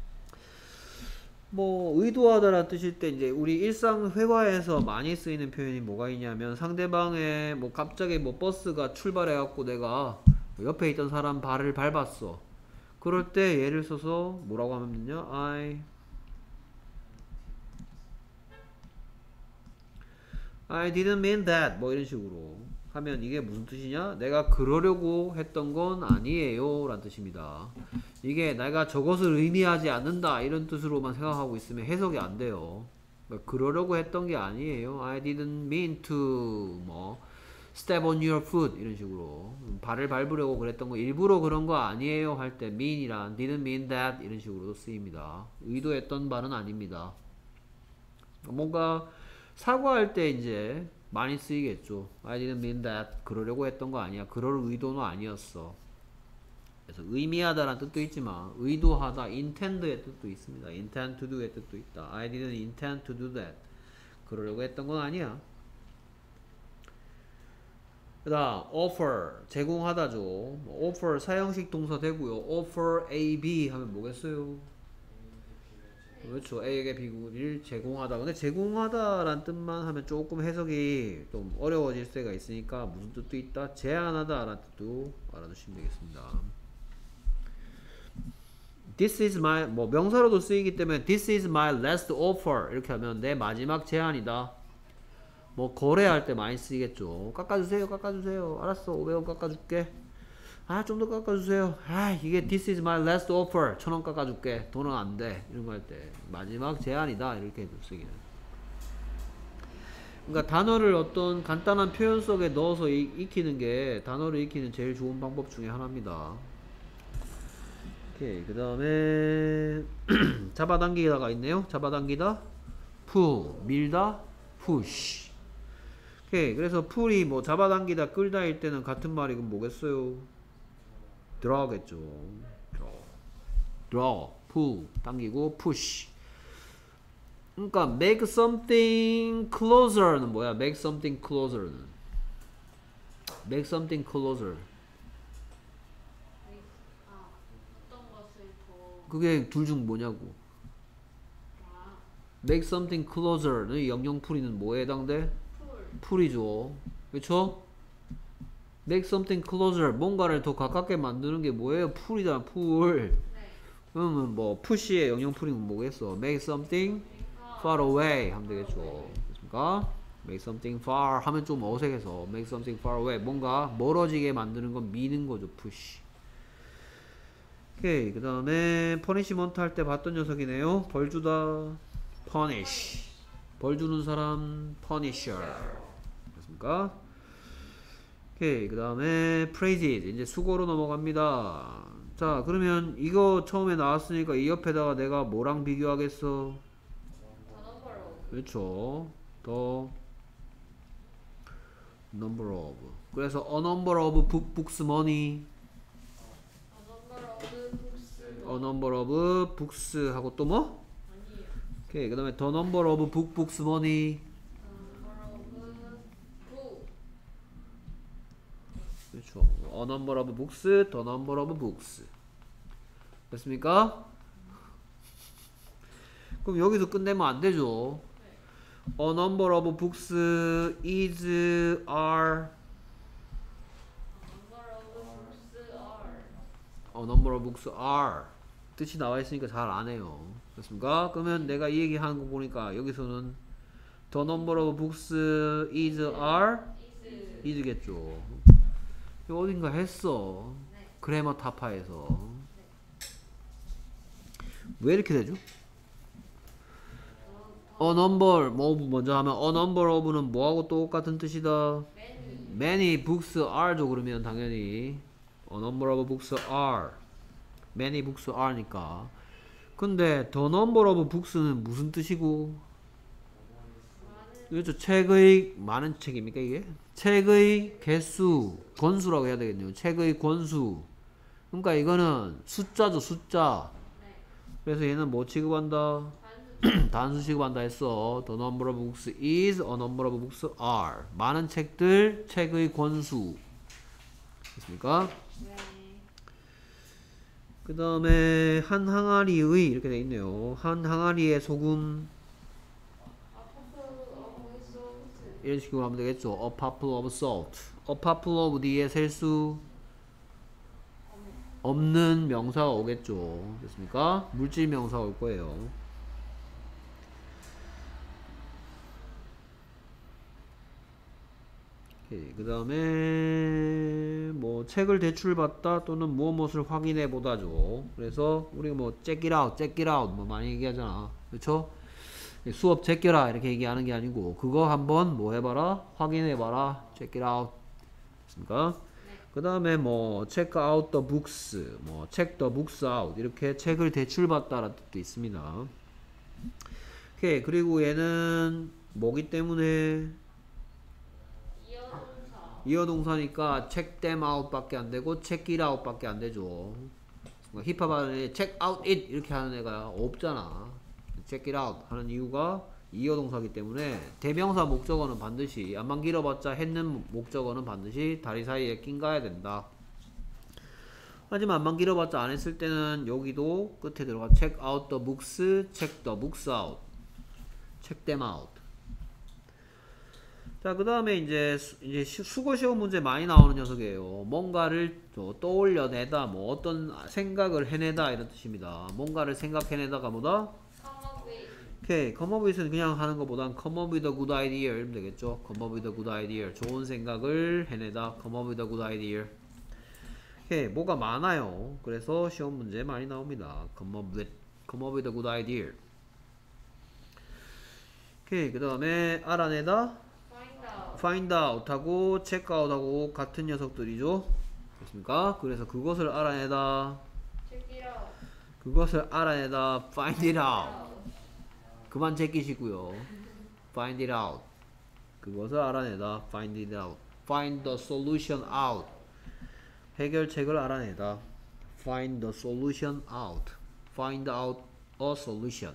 뭐 의도하다라는 뜻일 때 이제 우리 일상 회화에서 많이 쓰이는 표현이 뭐가 있냐면 상대방의 뭐 갑자기 뭐 버스가 출발해 갖고 내가 옆에 있던 사람 발을 밟았어. 그럴 때 예를 써서 뭐라고 하면 되냐? I I didn't mean that 뭐 이런 식으로 하면 이게 무슨 뜻이냐? 내가 그러려고 했던 건 아니에요 라는 뜻입니다. 이게 내가 저것을 의미하지 않는다 이런 뜻으로만 생각하고 있으면 해석이 안 돼요. 그러니까 그러려고 했던 게 아니에요. I didn't mean to 뭐 step on your foot 이런 식으로 발을 밟으려고 그랬던 거 일부러 그런 거 아니에요 할 때 mean이란 didn't mean that 이런 식으로 쓰입니다. 의도했던 바는 아닙니다. 뭔가 사과할 때 이제 많이 쓰이겠죠. I didn't mean that. 그러려고 했던 거 아니야. 그럴 의도는 아니었어. 그래서 의미하다라는 뜻도 있지만 의도하다, intend의 뜻도 있습니다. intend to do의 뜻도 있다. I didn't intend to do that. 그러려고 했던 건 아니야. 그 다음 offer, 제공하다죠. offer 사형식 동사 되고요. offer A, B 하면 뭐겠어요? 그렇죠. A에게 B를 제공하다. 근데 제공하다라는 뜻만 하면 조금 해석이 좀 어려워질 수가 있으니까 무슨 뜻도 있다? 제안하다 라는 뜻도 알아두시면 되겠습니다. This is my 뭐 명사로도 쓰이기 때문에 This is my last offer 이렇게 하면 내 마지막 제안이다. 뭐 거래할 때 많이 쓰이겠죠. 깎아주세요, 깎아주세요. 알았어, 오백 원 깎아줄게. 아, 좀 더 깎아주세요. 아, 이게 This is my last offer. 천 원 깎아줄게. 돈은 안 돼. 이런 거 할 때 마지막 제안이다 이렇게 쓰기는. 그러니까 단어를 어떤 간단한 표현 속에 넣어서 이, 익히는 게 단어를 익히는 제일 좋은 방법 중에 하나입니다. 오케이, 그 다음에 잡아당기다가 있네요. 잡아당기다, pull, 밀다, push. 오케이, 그래서 pull이 뭐 잡아당기다, 끌다일 때는 같은 말이 그럼 뭐겠어요? draw겠죠. draw, draw, pull, 당기고 push. 그러니까 make something closer는 뭐야? make something closer는 make something closer. 아, 어떤 것을 더 그게 둘 중 뭐냐고. 아, make something closer는 영영풀이는 뭐에 해당돼? 풀. 풀이죠. 그쵸? make something closer 뭔가를 더 가깝게 만드는 게 뭐예요? 풀이다. 풀. 네. 그러면 뭐 push의 영영풀이는 뭐겠어? make something far away 하면 되겠죠. 그러니까 make something far 하면 좀 어색해서 make something far away 뭔가 멀어지게 만드는 건 미는 거죠. push. 오케이, 그 다음에 punishment 할 때 봤던 녀석이네요. 벌 주다, punish. 벌 주는 사람, punisher. 됐습니까? 오케이, 그 다음에 praises. 이제 수고로 넘어갑니다. 자, 그러면 이거 처음에 나왔으니까 이 옆에다가 내가 뭐랑 비교하겠어? 더 넘버로. 그렇죠. 더 number of. 그래서 a number of book, books money. 더 넘버로 그 북스. a number of books 하고 또 뭐? 아니에요. 오케이, 그 다음에 the number of book, books money. 더 넘버로 그 부. 그렇죠. a number of books, the number of books. 됐습니까? 그럼 여기서 끝내면 안 되죠. A number of books is are 넘버로 그 북스 are. A number of books are 뜻이 나와 있으니까 잘 안 해요. 됐습니까? 그러면 내가 이 얘기 하는 거 보니까 여기서는 The number of books is are is. is겠죠. 이거 어딘가 했어. 네. 그래머 타파에서. 왜 이렇게 되죠? A number 뭐 먼저 하면 A number of는 뭐하고 똑같은 뜻이다? many. Many books are죠. 그러면 당연히 A number of books are Many books are니까. 근데 The number of books는 무슨 뜻이고? 많은. 그렇죠. 책의 많은 책입니까 이게? 책의 개수 권수라고 해야 되겠네요. 책의 권수. 그러니까 이거는 숫자죠. 숫자. 네. 그래서 얘는 뭐 취급한다? 단수. 단수 취급한다 했어. The number of books is a number of books are. 많은 책들, 책의 권수. 됐습니까? 네. 그 다음에 한 항아리의 이렇게 돼 있네요. 한 항아리의 소금 아, 퍼플 어브 소스. 이런 식으로 하면 되겠죠. A popple of salt. A popple of 뒤에 셀 수 없는 명사가 오겠죠. 됐습니까? 물질 명사가 올 거예요. 그 다음에 뭐 책을 대출받다 또는 무엇 무엇을 확인해 보다죠. 그래서 우리가 뭐 check it out, check it out 뭐 많이 얘기하잖아. 그렇죠? 수업 제껴라 이렇게 얘기하는 게 아니고 그거 한번 뭐 해봐라, 확인해봐라, check it out. 됐습니까? 그 다음에 뭐 check out the books, 뭐 check the books out 이렇게 책을 대출받다라는 뜻도 있습니다. 오케이, 그리고 얘는 뭐기 때문에 이어동사. 이어동사니까 check them out 밖에 안 되고 check it out 밖에 안 되죠. 힙합 하는 애 check out it 이렇게 하는 애가 없잖아. check it out 하는 이유가 이어동사기 때문에 대명사 목적어는 반드시 안만 길어봤자 했는 목적어는 반드시 다리 사이에 낀 가야 된다. 하지만 안만 길어봤자 안 했을 때는 여기도 끝에 들어가 check out the books, check the books out, check them out. 자, 그 다음에 이제, 수, 이제 시- 수거 시험 문제 많이 나오는 녀석이에요. 뭔가를 또 떠올려내다, 뭐 어떤 생각을 해내다 이런 뜻입니다. 뭔가를 생각해내다가 뭐다? come up with 오케이, come up with는 그냥 하는 것보단 come up with a good idea 이러면 되겠죠. come up with a good idea. 좋은 생각을 해내다. come up with a good idea. 오케이, 뭐가 많아요. 그래서 시험 문제 많이 나옵니다. come up with, come up with a good idea. 오케이, 그 다음에 알아내다. find out find out 하고 check out 하고 같은 녀석들이죠. 됐습니까? 그래서 그것을 알아내다. check it out 그것을 알아내다. find it out. 그만 제끼시고요. find it out. 그것을 알아내다. find it out. find the solution out. 해결책을 알아내다. find the solution out. find out a solution.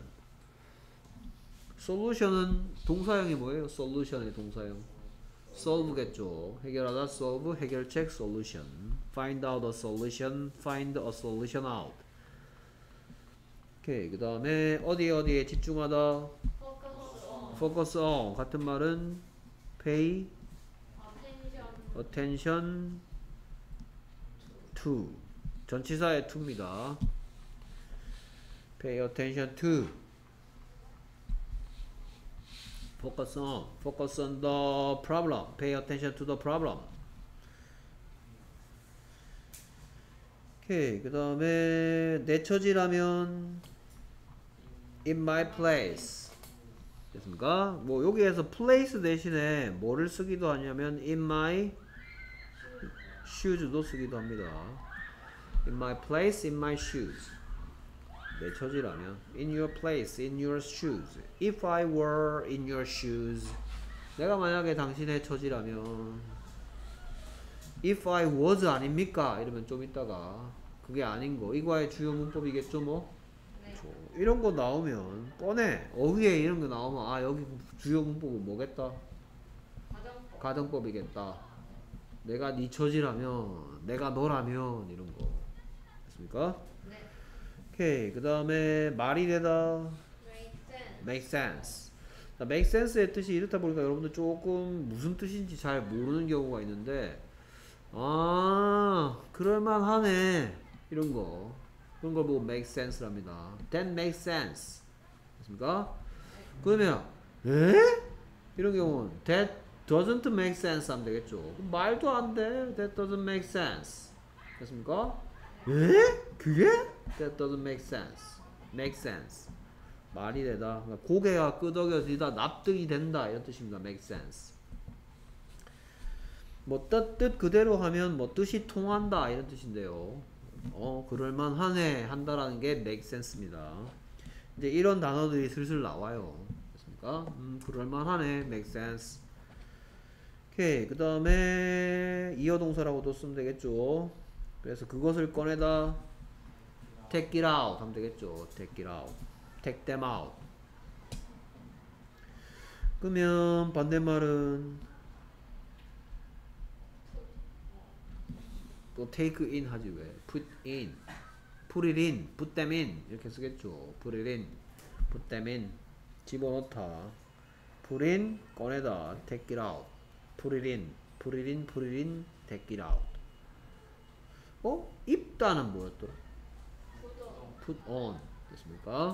solution은 동사형이 뭐예요? solution의 동사형. solve겠죠. 해결하다 solve, 해결책 solution. find out a solution, find a solution out. 오케이, 그 다음에 어디 어디에 집중하다. focus on focus on 같은 말은 pay attention attention to 전치사의 to입니다. pay attention to focus on focus on the problem pay attention to the problem. 오케이, 그 다음에 내 처지라면 in my place 됐습니까? 뭐 여기에서 place 대신에 뭐를 쓰기도 하냐면 in my shoes도 쓰기도 합니다. in my place, in my shoes. 내 처지라면 in your place, in your shoes. if I were in your shoes. 내가 만약에 당신의 처지라면 if I was 아닙니까? 이러면 좀 있다가 그게 아닌 거. 이거의 주요 문법이겠죠 뭐? 네. 이런 거 나오면 뻔해. 어휘에 이런 거 나오면 아 여기 주요 문법은 뭐겠다? 가정법 가정법이겠다. 내가 네 처지라면 내가 너라면 이런 거 됐습니까? 네 오케이, 그 다음에 말이 되다 make sense make sense. 자, make sense의 뜻이 이렇다 보니까 여러분들 조금 무슨 뜻인지 잘 모르는 경우가 있는데 아 그럴만하네 이런 거 그런 걸 보고 make sense랍니다. that makes sense 됐습니까? 그러면 에? 이런 경우는 that doesn't make sense 하면 되겠죠. 그럼 말도 안 돼. that doesn't make sense 됐습니까? 에? 그게? that doesn't make sense make sense 말이 되다. 그러니까 고개가 끄덕여지다 납득이 된다 이런 뜻입니다. make sense. 뭐 뜻, 뜻 그대로 하면 뭐 뜻이 통한다 이런 뜻인데요. 어 그럴만하네 한다라는 게 make sense입니다. 이제 이런 단어들이 슬슬 나와요. 됐습니까? 음 그럴만하네 make sense. 오케이, 그 다음에 이어동사라고도 쓰면 되겠죠. 그래서 그것을 꺼내다 take it out 하면 되겠죠. take it out take them out. 그러면 반대말은 또 take in 하지 왜? put in, put it in, put them in 이렇게 쓰겠죠. put it in, put them in 집어넣다. put in 꺼내다 take it out, put it in, put it in, put it in, take it out. 어? 입다는 뭐였더라? put on 됐습니까?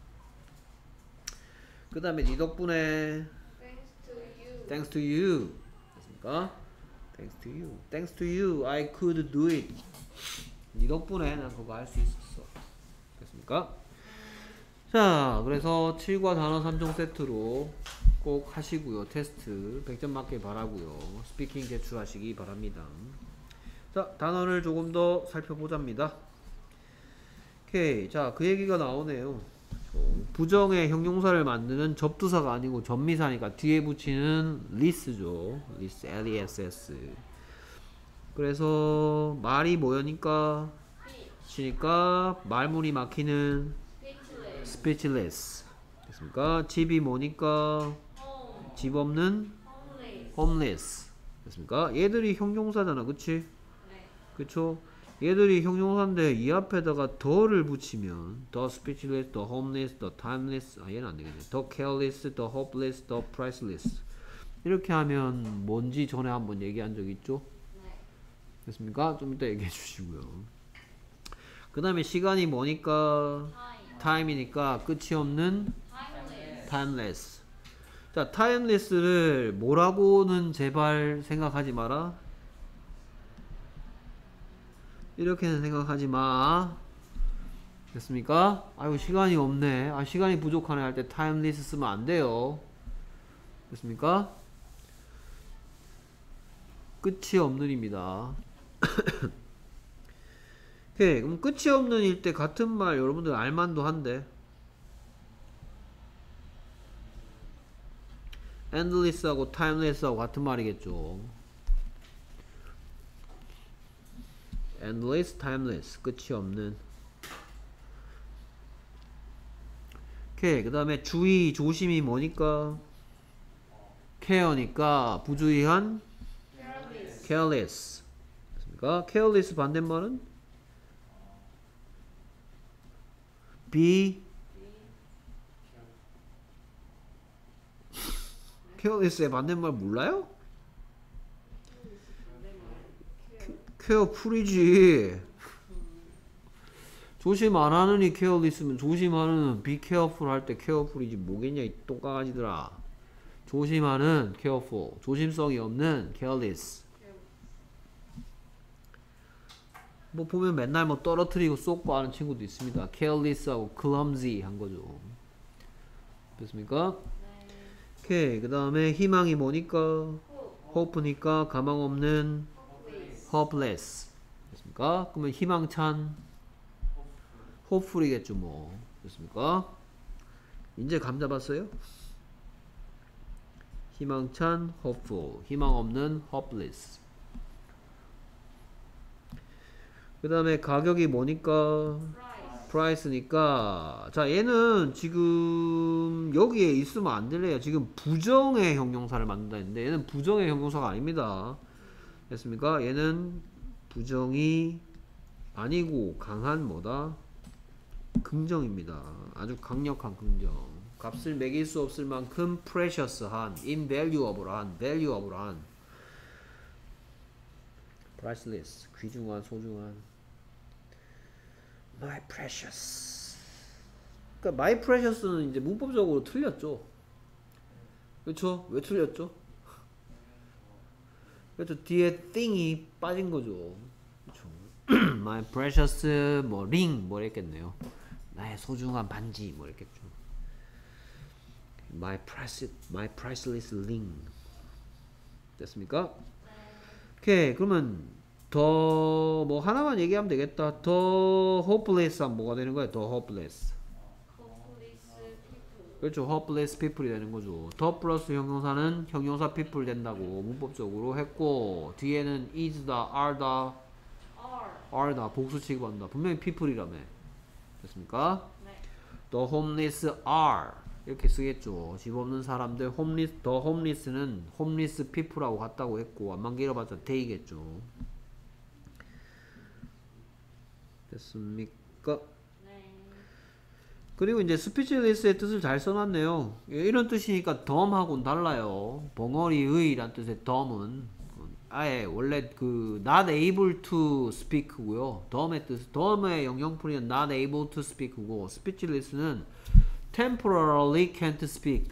그 다음에 니 덕분에 thanks to you thanks to you 됐습니까? thanks to you thanks to you I could do it. 니 덕분에 난 그거 할 수 있었어 됐습니까? 자 그래서 칠과 단어 삼 종 세트로 꼭 하시고요. 테스트 백 점 맞길 바라고요. 스피킹 제출하시기 바랍니다. 자 단어를 조금 더 살펴보자입니다. 오케이, 자 그 얘기가 나오네요. 부정의 형용사를 만드는 접두사가 아니고 전미사니까 뒤에 붙이는 리스죠. 리스, 엘 이 에스 에스. 그래서 말이 뭐여니까 치니까 말문이 막히는 speechless speechless 됐습니까? 집이 뭐니까 home 집 없는 homeless homeless 됐습니까? 얘들이 형용사잖아, 그치? 네 그쵸? 얘들이 형용사인데 이 앞에다가 더를 붙이면 the speechless, the homeless, the timeless 아 얘는 안되겠네. the careless, the hopeless, the priceless 이렇게 하면 뭔지 전에 한번 얘기한 적 있죠? 네. 됐습니까? 좀 이따 얘기해 주시고요. 그 다음에 시간이 뭐니까? Time. time이니까 끝이 없는 Timeless. timeless. 자, timeless를 뭐라고는 제발 생각하지 마라. 이렇게는 생각하지 마. 됐습니까? 아이고 시간이 없네. 아 시간이 부족하네 할 때 timeless 쓰면 안 돼요. 됐습니까? 끝이 없는입니다. 오케이. 그럼 끝이 없는 일 때 같은 말 여러분들 알만도 한데 endless하고 timeless하고 같은 말이겠죠. endless, timeless 끝이 없는. 오케이. 그 다음에 주의, 조심이 뭐니까? care니까 부주의한 Careless. careless. 됐습니까? careless 반대말은? be careless의 반대말 몰라요? careful이지. 조심 안 하느니 careless면 조심하는 be careful 할 때 careful이지 뭐겠냐 이 똥강아지들아. 조심하는 careful, 조심성이 없는 careless. 뭐 보면 맨날 뭐 떨어뜨리고 쏟고 하는 친구도 있습니다. careless하고 clumsy 한 거죠. 됐습니까? 네. 오케이. 그 다음에 희망이 뭐니까? Hope. hope니까 가망 없는 Hopeless. hopeless. 됐습니까? 그러면 희망찬 hopeful이겠죠 뭐. 됐습니까? 이제 감 잡았어요? 희망찬 hopeful, 희망 없는 hopeless. 그 다음에 가격이 뭐니까? Price. price니까 자 얘는 지금 여기에 있으면 안 될래요. 지금 부정의 형용사를 만든다 했는데 얘는 부정의 형용사가 아닙니다. 됐습니까? 얘는 부정이 아니고 강한 뭐다? 긍정입니다. 아주 강력한 긍정. 값을 매길 수 없을 만큼 precious한, invaluable한, valuable한, priceless, 귀중한, 소중한. my precious. 그러니까 my precious는 이제 문법적으로 틀렸죠. 그렇죠? 왜 틀렸죠? 그렇죠. 뒤에 thing이 빠진 거죠. 그렇죠. my precious 뭐 ring 뭐 이랬겠네요. 나의 소중한 반지 뭐 이랬겠죠. my priceless, my priceless ring. 됐습니까? 오케이. 그러면 더 뭐 하나만 얘기하면 되겠다. 더 hopeless한 뭐가 되는 거야? 더 hopeless. Hopeless people. 그렇죠. hopeless people이 되는 거죠. 더 플러스 형용사는 형용사 people 된다고 문법적으로 했고 뒤에는 is다, are다, Are. are다 복수 취급한다. 분명히 people이라며. 됐습니까? 네. The homeless are 이렇게 쓰겠죠. 집 없는 사람들 homeless, the homeless는 homeless people하고 같다고 했고 안만 길어봤자 they겠죠. 됐습니까? 네. 그리고 이제 speechless의 뜻을 잘 써놨네요. 이런 뜻이니까 dumb하고는 달라요. 벙어리의 란 뜻의 dumb은 아예 원래 그 not able to speak고요. dumb의 뜻, dumb의 영영풀이는 not able to speak고 speechless는 temporarily can't speak.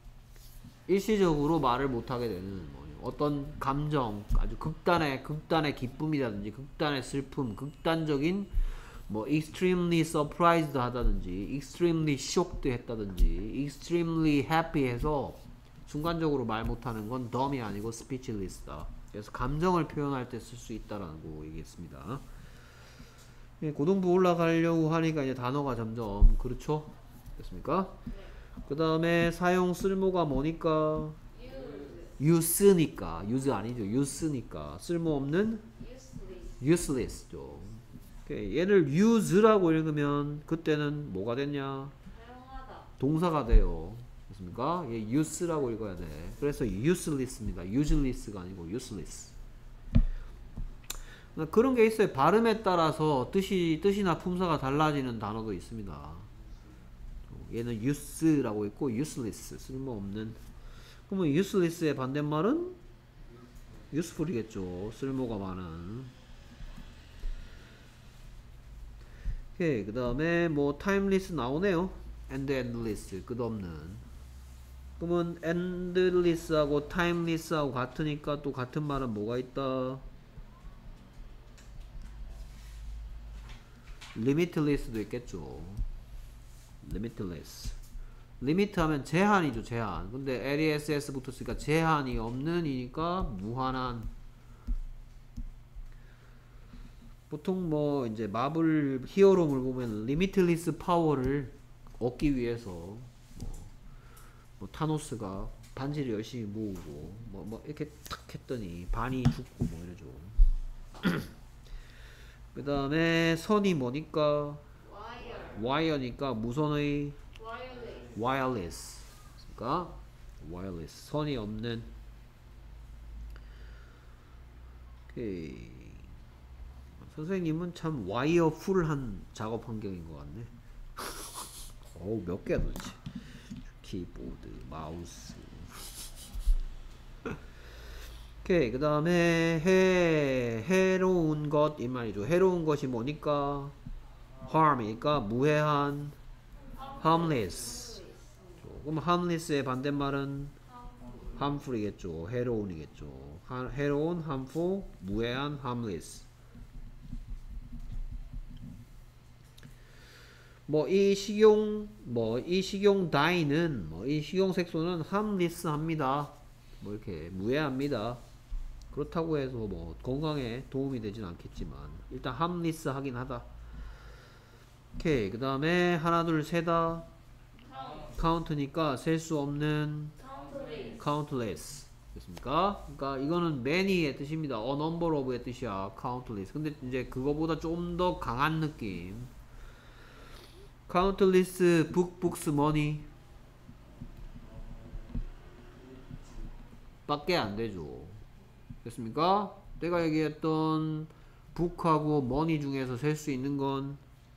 일시적으로 말을 못하게 되는 뭐 어떤 감정, 아주 극단의 극단의 기쁨이라든지 극단의 슬픔, 극단적인 뭐 extremely surprised 하다든지 extremely shocked 했다든지 extremely happy 해서 순간적으로 말 못하는 건 dumb이 아니고 speechless다. 그래서 감정을 표현할 때 쓸 수 있다라고 얘기했습니다. 예, 고등부 올라가려고 하니까 이제 단어가 점점 그렇죠? 됐습니까? 네. 그 다음에 사용 쓸모가 뭐니까? Use. use니까 use 아니죠. use니까 쓸모없는 Useless. useless죠. 오케이. 얘를 use라고 읽으면 그때는 뭐가 됐냐? 사용하다. 동사가 돼요. 됐습니까? 얘 use라고 읽어야 돼. 그래서 useless입니다. useless가 아니고 useless. 그런 게 있어요. 발음에 따라서 뜻이, 뜻이나 품사가 달라지는 단어도 있습니다. 얘는 use라고 있고 useless 쓸모없는. 그러면 useless의 반대말은 useful이겠죠. 쓸모가 많은. 오케이. 그 다음에 뭐 timeless 나오네요. and endless 끝없는. 그러면 endless하고 timeless하고 같으니까 또 같은 말은 뭐가 있다? limitless도 있겠죠. limitless. 리미트 하면 제한이죠. 제한. 근데 elles 붙었으니까 제한이 없는 이니까 무한한. 보통 뭐 이제 마블 히어로물 보면 리미틀리스 파워를 얻기 위해서 뭐, 뭐 타노스가 반지를 열심히 모으고 뭐, 뭐 이렇게 탁 했더니 반이 죽고 뭐 이러죠. 그 다음에 선이 뭐니까 와이어. 와이어니까 무선의 와이어레스. wireless. 그러니까 wireless 선이 없는. 오케이. 선생님은 참 와이어풀한 작업 환경인 것 같네. 어우 몇 개야 도대체. 키보드, 마우스. 오케이. 그 다음에 해 해로운 것 이 말이죠. 해로운 것이 뭐니까 harm이니까 무해한 harmless. 그럼 harmless의 반대말은 harmful이겠죠. 해로운이겠죠. 하, 해로운, harmful, 무해한, harmless. 뭐 이 식용 뭐 이 식용 다이는 뭐 이 식용 색소는 harmless합니다. 뭐 이렇게 무해합니다. 그렇다고 해서 뭐 건강에 도움이 되진 않겠지만 일단 harmless 하긴 하다. 오케이. 그 다음에 하나 둘 세다 count니까 셀 수 없는 카운트레이스. countless 됐습니까? 그러니까 이거는 many의 뜻입니다. a number of의 뜻이야. countless. 근데 이제 그거보다 좀 더 강한 느낌. countless book, books, money 밖에 안 되죠. 됐습니까? 내가 얘기했던 book하고 money 중에서 셀 수 있는 건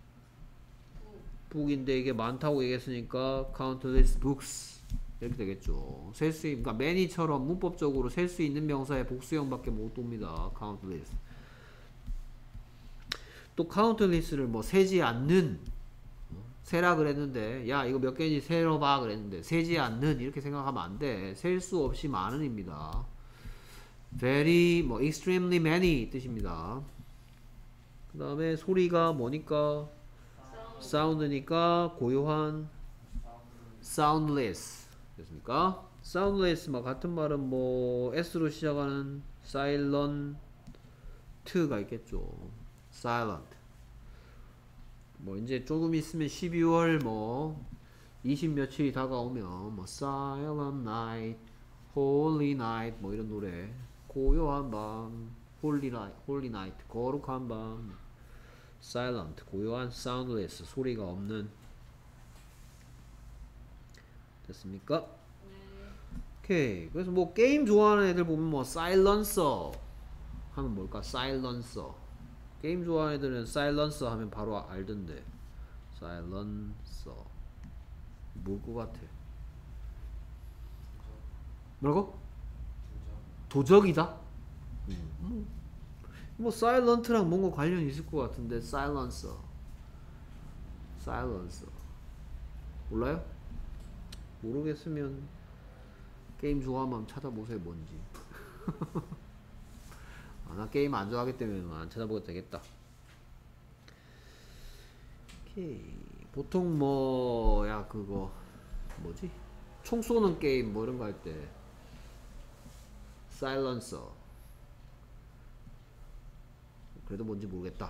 book인데 이게 많다고 얘기했으니까 countless books 이렇게 되겠죠. 셀 수, 그러니까 many처럼 문법적으로 셀 수 있는 명사의 복수형밖에 못 둡니다. countless. 또 countless를 뭐 세지 않는 세라 그랬는데 야 이거 몇 개인지 세어봐 그랬는데 세지 않는 이렇게 생각하면 안 돼. 셀 수 없이 많은입니다. very 뭐 extremely many 뜻입니다. 그 다음에 소리가 뭐니까 사운드니까 고요한 soundless 됐습니까? soundless 막 같은 말은 뭐 s로 시작하는 silent가 있겠죠. silent. 뭐 이제 조금 있으면 십이월 뭐 이십 며칠이 다가오면 뭐 silent night, holy night 뭐 이런 노래 고요한 밤 holy night, holy night 거룩한 밤 silent 고요한 soundless 소리가 없는 됐습니까? 네. 오케이. 그래서 뭐 게임 좋아하는 애들 보면 뭐 silencer 하면 뭘까? silencer 게임 좋아하는 애들은 silencer 하면 바로 알던데 silencer 뭘 것 같아? 뭐라고? 도적이다? 음. 뭐 silent랑 뭔가 관련이 있을 것 같은데 silencer silencer 몰라요? 모르겠으면 게임 좋아하면 한번 찾아보세요 뭔지. 아, 나 게임 안 좋아하기 때문에 안 찾아보게 되겠다. 오케이. 보통 뭐 야 그거 뭐지? 총 쏘는 게임 뭐 이런 거 할 때 silencer 그래도 뭔지 모르겠다.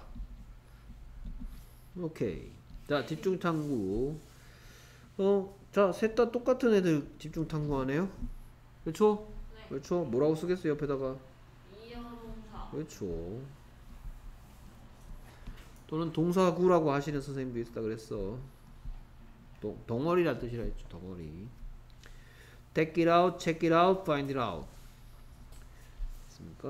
오케이. 자 집중 탐구. 어, 자 셋 다 똑같은 애들 집중 탐구하네요. 그렇죠? 네. 그렇죠? 뭐라고 쓰겠어요 옆에다가? 이형동사. 그렇죠. 또는 동사구라고 하시는 선생님도 있다 그랬어. 동, 덩어리란 뜻이라 했죠. 덩어리. Take it out, check it out, find it out. 됐습니까?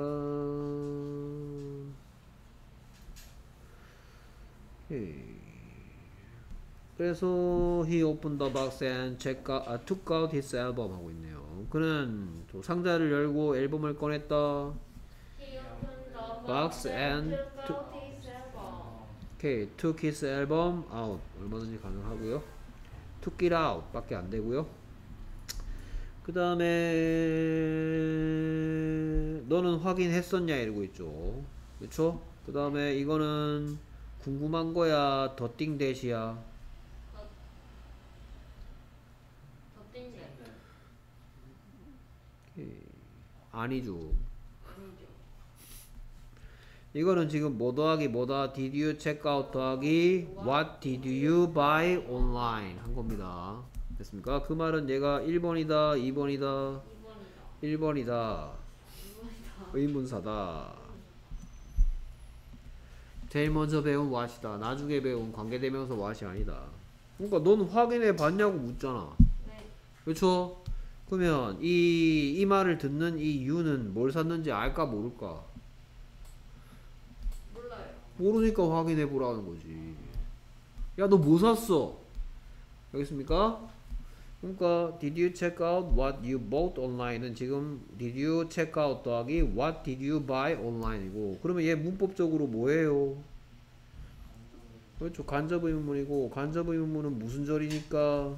오케이. 그래서 he opened the box and check out, uh, took out his album 하고 있네요. 어, 그는 또 상자를 열고 앨범을 꺼냈다. He opened the Box box and and to- took out his album. 오케이, took his album out. 얼마든지 가능하고요. took it out 밖에 안 되고요. 그 다음에 너는 확인했었냐 이러고 있죠. 그쵸? 그 다음에 이거는 궁금한 거야, 더띵 대시야. 더 띵네. 아니죠. 아니죠. 이거는 지금 뭐 더하기 뭐 더 did you check out 더하기 what did you buy online 한 겁니다. 됐습니까? 그 말은 얘가 일 번이다, 이 번이다, 이 번이다. 일 번이다, 이 번이다. 의문사다. 제일 먼저 배운 what이다. 나중에 배운 관계대명사 what이 아니다. 그러니까 넌 확인해 봤냐고 묻잖아. 네. 그렇죠? 그러면 이, 이 말을 듣는 이 you는 뭘 샀는지 알까 모를까? 몰라요. 모르니까 확인해 보라는 거지. 야, 너 뭐 샀어? 알겠습니까? 그러니까 did you check out what you bought online은 지금 did you check out 더하기 what did you buy online이고, 그러면 얘 문법적으로 뭐예요? 그렇죠. 간접의문문이고, 간접의문문은 무슨 절이니까?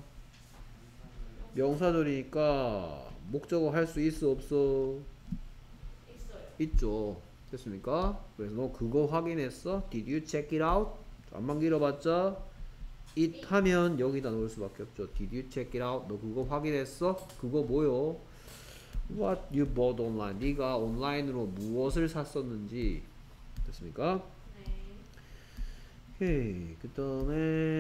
명사절이니까 목적어 할 수 있어 없어? 있어요. 있죠. 됐습니까? 그래서 너 그거 확인했어? Did you check it out? 안만 길어봤자 it 하면 여기다 넣을 수밖에 없죠. Did you check it out? 너 그거 확인했어? 그거 뭐요? What you bought online? 네가 온라인으로 무엇을 샀었는지. 됐습니까? 네. 오케이. 그 다음에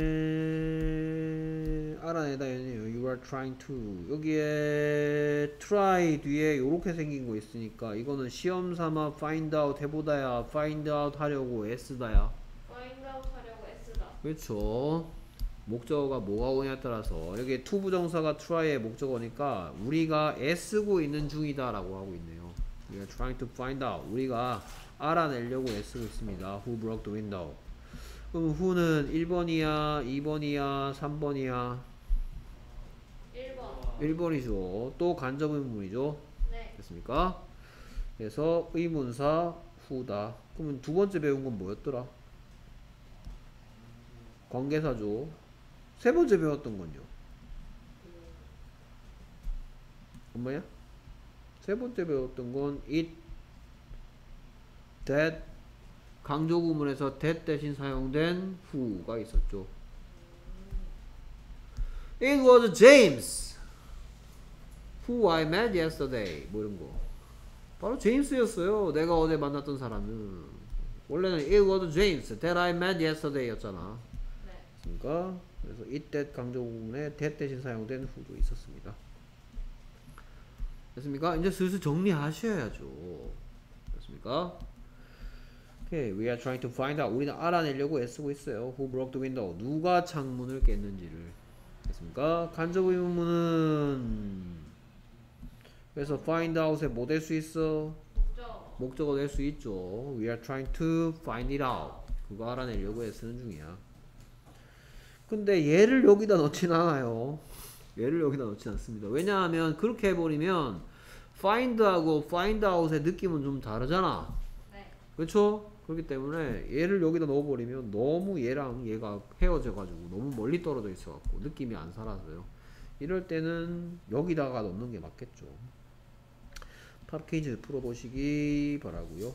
알아내다 얘네요. You are trying to. 여기에 try 뒤에 요렇게 생긴 거 있으니까 이거는 시험 삼아 find out 해보다야, find out 하려고 애쓰다야. find out 하려고 애쓰다. 그렇죠. 목적어가 뭐가 오냐에 따라서 여기 to 부정사가 try의 목적어니까 우리가 애쓰고 있는 중이다 라고 하고 있네요. We are trying to find out. 우리가 알아내려고 애쓰고 있습니다. Who broke the window? 그럼 who는 일 번이야, 이 번이야, 삼 번이야? 일 번. 일 번이죠. 또 간접의문문이죠. 네. 됐습니까? 그래서 의문사 who다. 그러면 두 번째 배운 건 뭐였더라? 관계사죠. 세 번째 배웠던 건요. 엄마야? 세 번째 배웠던 건 it, that, 강조 구문에서 that 대신 사용된 who가 있었죠. It was James who I met yesterday. 뭐 이런 거. 바로 제임스였어요. 내가 어제 만났던 사람은. 원래는 it was James that I met yesterday 였잖아. 네. 그러니까 그래서 it, that 강조 구문에 that 대신 사용된 who도 있었습니다. 됐습니까? 이제 슬슬 정리하셔야죠. 됐습니까? 오케이, we are trying to find out. 우리는 알아내려고 애쓰고 있어요. Who broke the window? 누가 창문을 깼는지를. 됐습니까? 간접 의문문은 그래서 find out에 뭐 될 수 있어? 목적. 목적어 될 수 있죠. We are trying to find it out. 그거 알아내려고 애쓰는 중이야. 근데 얘를 여기다 넣진 않아요. 얘를 여기다 넣진 않습니다. 왜냐하면 그렇게 해버리면 find하고 find out의 느낌은 좀 다르잖아. 네. 그렇죠? 그렇기 때문에 얘를 여기다 넣어버리면 너무 얘랑 얘가 헤어져가지고 너무 멀리 떨어져 있어갖고 느낌이 안 살아서요. 이럴 때는 여기다가 넣는 게 맞겠죠. 팝 퀴즈 풀어보시기 바라고요.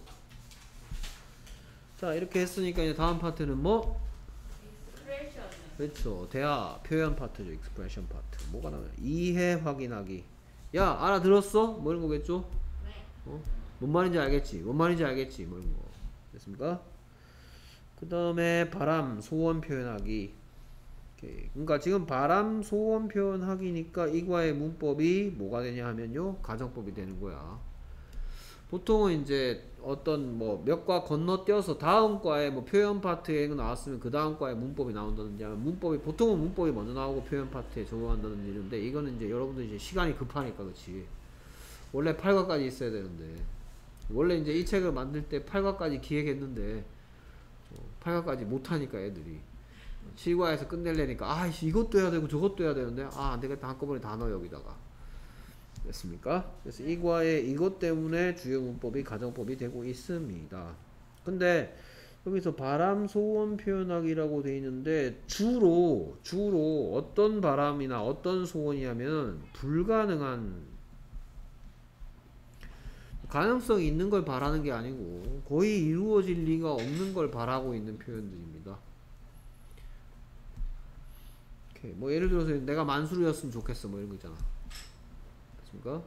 자, 이렇게 했으니까 이제 다음 파트는 뭐? expression. 그렇죠. 대화 표현 파트죠. expression 파트. 뭐가 나와요? 이해 확인하기. 야, 알아들었어? 뭐 이런 거겠죠? 네. 어? 뭔 말인지 알겠지? 뭔 말인지 알겠지? 뭐 이런 거. 됐습니까? 그 다음에 바람, 소원 표현하기. 오케이. 그러니까 지금 바람, 소원 표현하기니까 이과의 문법이 뭐가 되냐 하면요, 가정법이 되는 거야. 보통은 이제 어떤 뭐 몇 과 건너뛰어서 다음 과에 뭐 표현 파트에 나왔으면 그 다음 과에 문법이 나온다든지 하면 문법이 보통은 문법이 먼저 나오고 표현 파트에 적용한다든지 이런데 이거는 이제 여러분들 이제 시간이 급하니까 그렇지. 원래 팔 과까지 있어야 되는데 원래 이제 이 책을 만들 때 팔 과까지 기획했는데 팔 과까지 못하니까 애들이 칠 과에서 끝내려니까 아 이것도 해야 되고 저것도 해야 되는데 아 안되겠다 한꺼번에 다 넣어 여기다가 됐습니까? 그래서 이과의 이것 때문에 주요 문법이 가정법이 되고 있습니다. 근데 여기서 바람 소원 표현하기라고 돼 있는데 주로 주로 어떤 바람이나 어떤 소원이냐면 불가능한 가능성이 있는 걸 바라는 게 아니고 거의 이루어질 리가 없는 걸 바라고 있는 표현들입니다. 오케이. 뭐 예를 들어서 내가 만수르였으면 좋겠어 뭐 이런 거 있잖아. 됐습니까?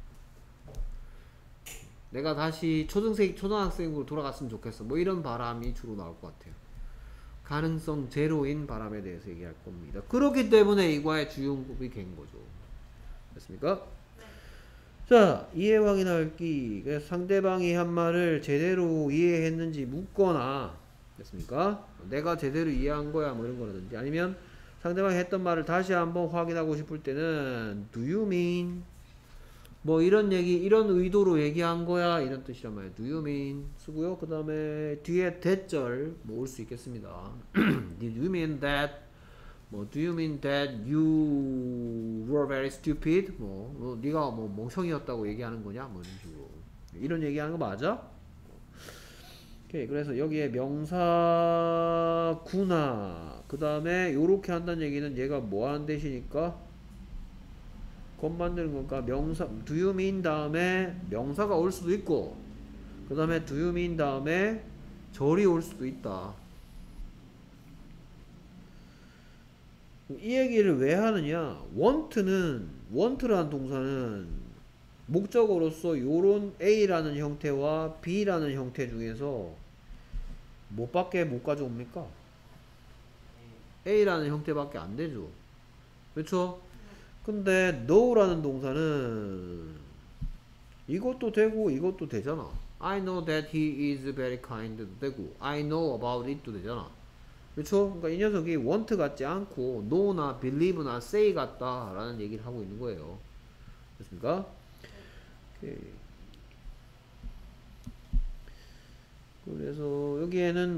내가 다시 초등생, 초등학생으로 돌아갔으면 좋겠어 뭐 이런 바람이 주로 나올 것 같아요. 가능성 제로인 바람에 대해서 얘기할 겁니다. 그렇기 때문에 이과의 주요 문법이 된 거죠. 됐습니까? 자, 이해 확인하기. 그래서 상대방이 한 말을 제대로 이해했는지 묻거나, 됐습니까? 내가 제대로 이해한 거야, 뭐 이런 거라든지. 아니면 상대방이 했던 말을 다시 한번 확인하고 싶을 때는, do you mean? 뭐 이런 얘기, 이런 의도로 얘기한 거야, 이런 뜻이란 말이에요. do you mean? 쓰고요. 그 다음에 뒤에 대절, 뭐 올 수 있겠습니다. did you mean that? 뭐 do you mean that you were very stupid? 뭐, 뭐 네가 뭐 멍청이였다고 얘기하는 거냐? 뭐 이런 식으로 이런 얘기하는 거 맞아? 오케이. 그래서 여기에 명사구나 그 다음에 요렇게 한다는 얘기는 얘가 뭐 하는 대시니까 것 만드는 건가? 명사 do you mean 다음에 명사가 올 수도 있고 그 다음에 do you mean 다음에 절이 올 수도 있다. 이 얘기를 왜 하느냐? want는 want라는 동사는 목적어로서 요런 A라는 형태와 B라는 형태 중에서 뭐 밖에 못 가져옵니까? A라는 형태밖에 안 되죠. 그렇죠? 근데 know라는 동사는 이것도 되고 이것도 되잖아. I know that he is very kind도 되고 I know about it도 되잖아. 그렇죠? 그러니까 이 녀석이 want 같지 않고 know나 believe나 say 같다 라는 얘기를 하고 있는 거예요. 됐습니까? 오케이. 그래서 여기에는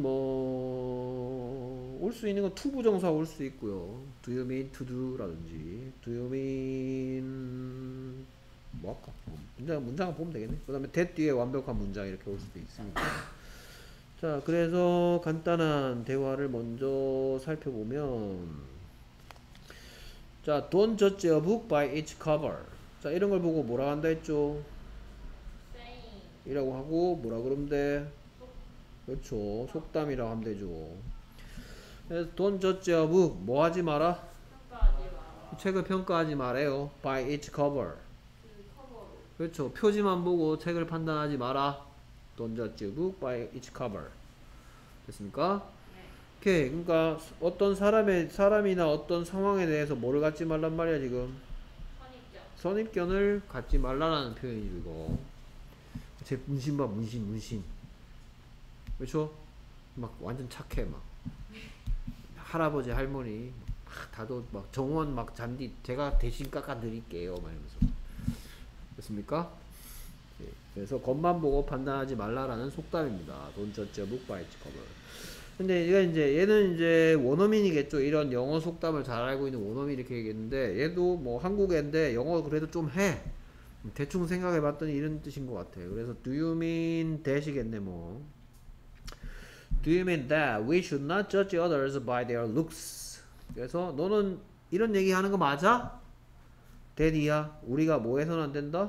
뭐 올 수 있는 건 to 부정사 올 수 있고요. do you mean to do 라든지 do you mean 뭐 할까? 문장, 문장을 보면 되겠네. 그 다음에 that 뒤에 완벽한 문장 이렇게 올 수도 있습니다. 자, 그래서 간단한 대화를 먼저 살펴보면 자, don't judge a book by its cover. 자, 이런 걸 보고 뭐라 한다 했죠? saying. 이라고 하고 뭐라 그러면 돼? 그렇죠. 속담이라고 하면 되죠. 그래서 don't judge a book 뭐 하지 마라? 평가하지 마. 책을 평가하지 말아요. by its cover. 그 커버로. 그렇죠. 표지만 보고 책을 판단하지 마라. Don't judge a book by its cover. 됐습니까? 네. 오케이. 그러니까 어떤 사람의 사람이나 어떤 상황에 대해서 뭐를 갖지 말란 말이야 지금. 선입견. 선입견을 갖지 말라라는 표현이죠 이거. 제 문신 봐 문신 문신. 그렇죠? 막 완전 착해 막. 할아버지 할머니 막 다도 막 정원 막 잔디 제가 대신 깎아 드릴게요 막 이러면서. 됐습니까? 그래서 겉만 보고 판단하지 말라라는 속담입니다. Don't judge a book by its cover. 근데 얘가 이제 얘는 이제 원어민이겠죠. 이런 영어 속담을 잘 알고 있는 원어민 이렇게 얘기했는데 얘도 뭐 한국애인데 영어 그래도 좀 해. 대충 생각해봤더니 이런 뜻인 것 같아요. 그래서 do you mean that이겠네 뭐. Do you mean that we should not judge others by their looks? 그래서 너는 이런 얘기 하는 거 맞아? that이야. 우리가 뭐 해서는 안 된다?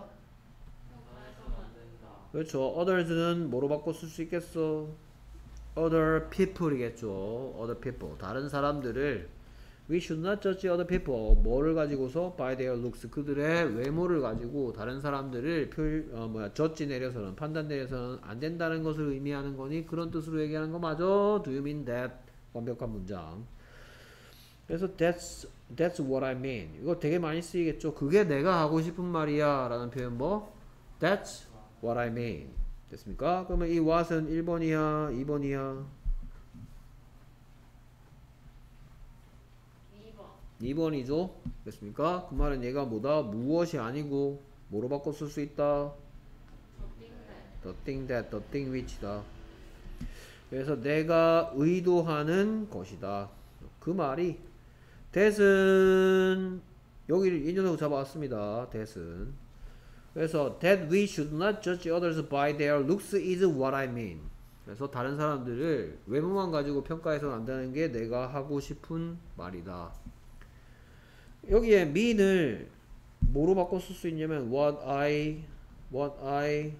그렇죠. others는 뭐로 바꿔 쓸 수 있겠어? other people이겠죠. other people. 다른 사람들을 we should not judge other people. 뭐를 가지고서 by their looks. 그들의 외모를 가지고 다른 사람들을 표, 어, 뭐야, judge 내려서는, 판단 내려서는 안 된다는 것을 의미하는 거니 그런 뜻으로 얘기하는 거 맞아? Do you mean that? 완벽한 문장. 그래서 that's, that's what I mean. 이거 되게 많이 쓰이겠죠. 그게 내가 하고 싶은 말이야. 라는 표현 뭐? That's what I mean. 됐습니까? 그러면 이 what은 일 번이야? 이 번이야? 이 번. 이 번이죠? 됐습니까? 그 말은 얘가 뭐다? 무엇이 아니고 뭐로 바꿔 쓸 수 있다? The The thing that. thing that, the thing which다. 그래서 내가 의도하는 것이다. 그 말이 that은 여기를 이 녀석을 잡아왔습니다. that은 그래서 that we should not judge others by their looks is what I mean. 그래서 다른 사람들을 외모만 가지고 평가해서는 안 되는 게 내가 하고 싶은 말이다. 여기에 mean을 뭐로 바꿔 쓸 수 있냐면 what I, what I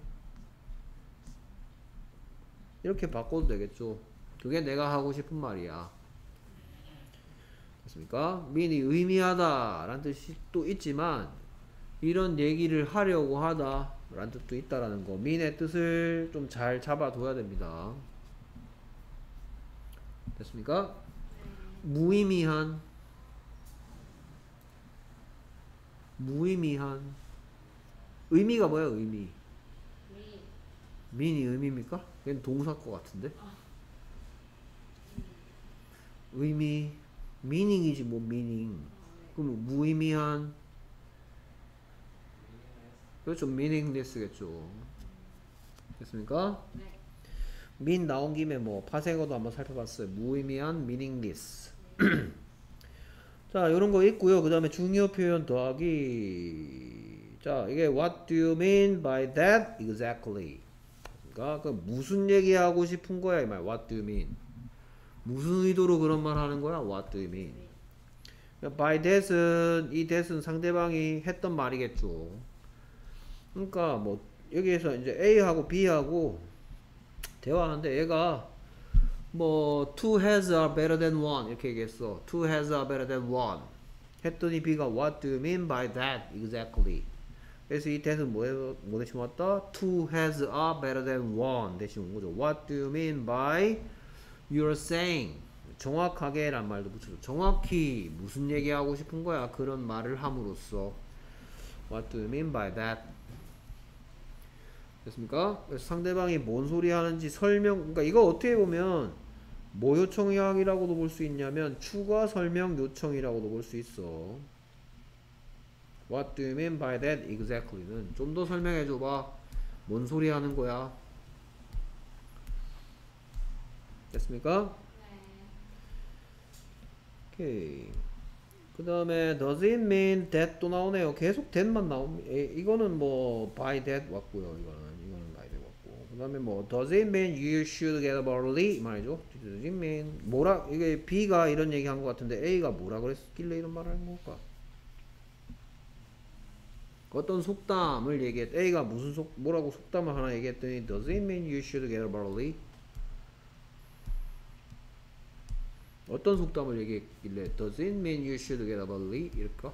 이렇게 바꿔도 되겠죠. 그게 내가 하고 싶은 말이야. 됐습니까? mean이 의미하다 라는 뜻이 또 있지만 이런 얘기를 하려고 하다 라는 뜻도 있다라는 거. mean의 뜻을 좀 잘 잡아둬야 됩니다. 됐습니까? 무의미한 무의미한 의미가 뭐야? 의미 미. mean이 의미입니까? 그건 동사 거 같은데 의미 meaning이지 뭐 meaning. 그럼 무의미한 그렇죠. meaningless겠죠. 됐습니까? 네. mean 나온 김에 뭐 파생어도 한번 살펴봤어요. 무의미한 meaningless. 자, 요런 거 있고요. 그 다음에 중요 표현 더하기. 자, 이게 what do you mean by that exactly? 그러니까 그 무슨 얘기하고 싶은 거야 이 말. what do you mean? 무슨 의도로 그런 말 하는 거야? what do you mean? 그러니까 by that은 이 that은 상대방이 했던 말이겠죠. 그러니까 뭐 여기에서 이제 A하고 B하고 대화하는데 얘가 뭐 two heads are better than one 이렇게 얘기했어. two heads are better than one 했더니 B가 what do you mean by that exactly? 그래서 이 that은 뭐에 뭐 대신 왔다? two heads are better than one 대신 온 거죠. what do you mean by you're saying? 정확하게 란 말도 붙여줘. 정확히 무슨 얘기하고 싶은 거야? 그런 말을 함으로써 what do you mean by that? 됐습니까? 그래서 상대방이 뭔 소리 하는지 설명, 그러니까 이거 어떻게 보면 뭐 요청이라고도 볼 수 있냐면 추가 설명 요청이라고도 볼 수 있어. What do you mean by that exactly는 좀 더 설명해 줘봐. 뭔 소리 하는 거야? 됐습니까? 네. 오케이. 그 다음에 does it mean that 또 나오네요. 계속 that만 나옵니다. 이거는 뭐 by that 왔고요. 이거는 이거는 by that 왔고. 그 다음에 뭐 does it mean you should get up early 말이죠. does it mean 뭐라 이게 B가 이런 얘기 한 것 같은데 A가 뭐라 그랬길래 이런 말을 한 걸까? 어떤 속담을 얘기했 A가 무슨 속 뭐라고 속담을 하나 얘기했더니 does it mean you should get up early? 어떤 속담을 얘기했길래 does it mean you should get up early? 이럴까?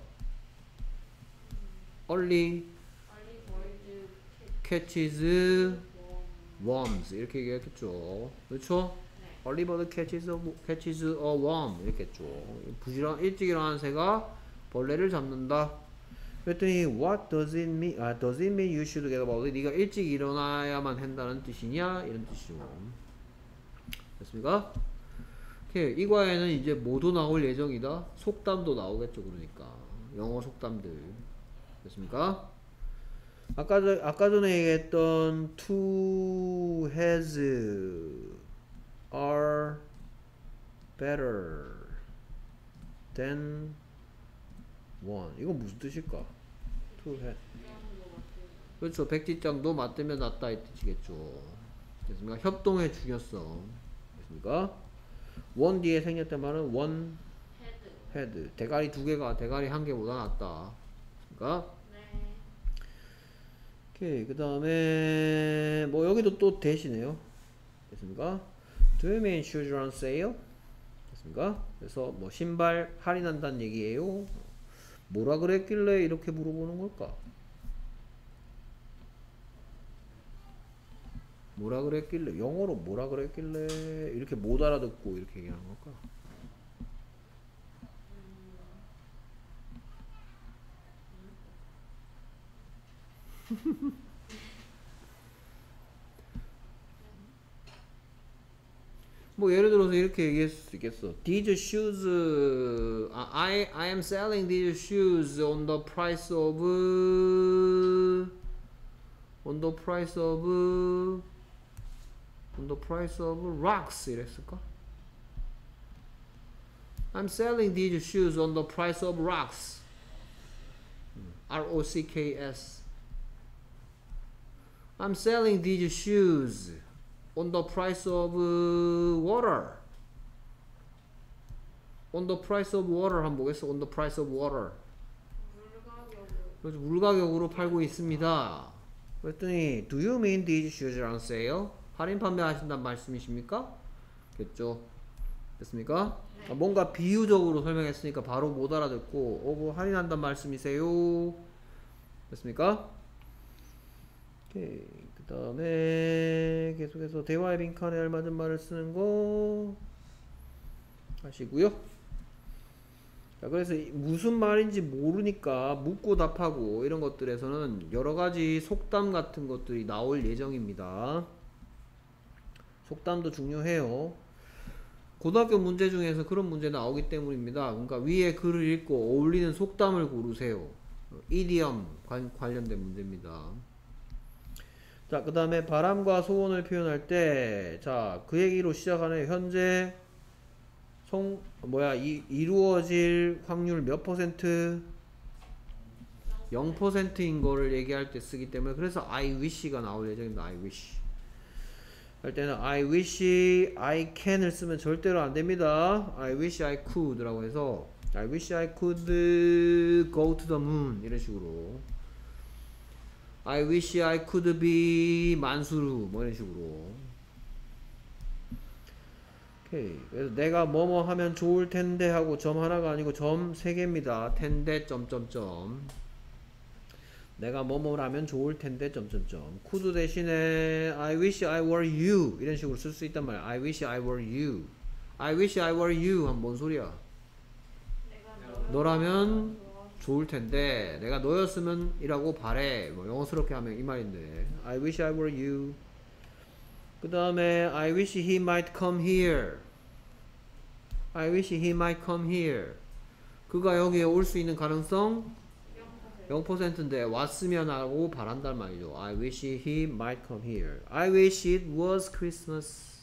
early Early bird catches worms 이렇게 얘기했겠죠. 그렇죠? 네. early bird catches a, catches a worm 이렇게 했죠. 부지런 일찍 일어나는 새가 벌레를 잡는다. 그랬더니 what does it mean? 아, does it mean you should get up early? 네가 일찍 일어나야만 한다는 뜻이냐? 이런 뜻이죠. 됐습니까? 오케이. 이 과에는 이제 뭐도 나올 예정이다. 속담도 나오겠죠. 그러니까 영어 속담들. 됐습니까? 아까, 저, 아까 전에 얘기했던 two heads are better than one. 이건 무슨 뜻일까? two heads. 그렇죠. 백지장도 맞대면 낫다 이 뜻이겠죠. 됐습니까? 협동의 중요성. 됐습니까? 원 뒤에 생겼단 말은 원 헤드. 헤드. 대가리 두 개가 대가리 한 개보다 낫다. 그러니까 네. 오케이. 그 다음에 뭐 여기도 또 대시네요. 됐습니까? Do you mean shoes on sale? 됐습니까? 그래서 뭐 신발 할인한다는 얘기예요. 뭐라 그랬길래 이렇게 물어보는 걸까? 뭐라 그랬길래 영어로 뭐라 그랬길래 이렇게 못 알아듣고 이렇게 얘기하는 걸까? 뭐 예를 들어서 이렇게 얘기할 수 있겠어. These shoes, I I am selling these shoes on the price of on the price of on the price of rocks 이랬을까? I'm selling these shoes on the price of rocks. R O C K S. I'm selling these shoes on the price of water. On the price of water 한번 보겠어. On the price of water. 물가격으로. 그래서 물 가격으로 팔고 있습니다. 그랬더니 Do you mean these shoes are on sale? 할인 판매하신다는 말씀이십니까? 겠죠? 됐습니까? 아, 뭔가 비유적으로 설명했으니까 바로 못 알아듣고 어, 뭐 할인한다는 말씀이세요? 됐습니까? 오케이. 그 다음에 계속해서 대화의 빈칸에 알맞은 말을 쓰는 거 하시고요. 자, 그래서 무슨 말인지 모르니까 묻고 답하고 이런 것들에서는 여러가지 속담 같은 것들이 나올 예정입니다. 속담도 중요해요. 고등학교 문제 중에서 그런 문제 나오기 때문입니다. 그러니까 위에 글을 읽고 어울리는 속담을 고르세요. 이디엄 관련된 문제입니다. 자, 그 다음에 바람과 소원을 표현할 때, 자, 그 얘기로 시작하네. 현재 성 뭐야 이, 이루어질 확률 몇 퍼센트? 영 퍼센트인 거를 얘기할 때 쓰기 때문에 그래서 I wish가 나올 예정입니다. I wish 할 때는 I wish I can을 쓰면 절대로 안 됩니다. I wish I could 라고 해서 I wish I could go to the moon 이런 식으로 I wish I could be 만수르 뭐 이런 식으로. 오케이. 그래서 내가 뭐뭐 하면 좋을 텐데 하고 점 하나가 아니고 점 세 개입니다. 텐데 점점점. 내가 뭐뭐를 하면 좋을 텐데 점점점. could 대신에 I wish I were you 이런 식으로 쓸 수 있단 말이야. I wish I were you. I wish I were you 하면 뭔 소리야? 내가 너라면 좋을 텐데 내가 너였으면 이라고 바래. 뭐 영어스럽게 하면 이 말인데 I wish I were you. 그 다음에 I wish he might come here. I wish he might come here. 그가 여기에 올 수 있는 가능성 영 퍼센트인데 왔으면 하고 바란단 말이죠. I wish he might come here. I wish it was Christmas.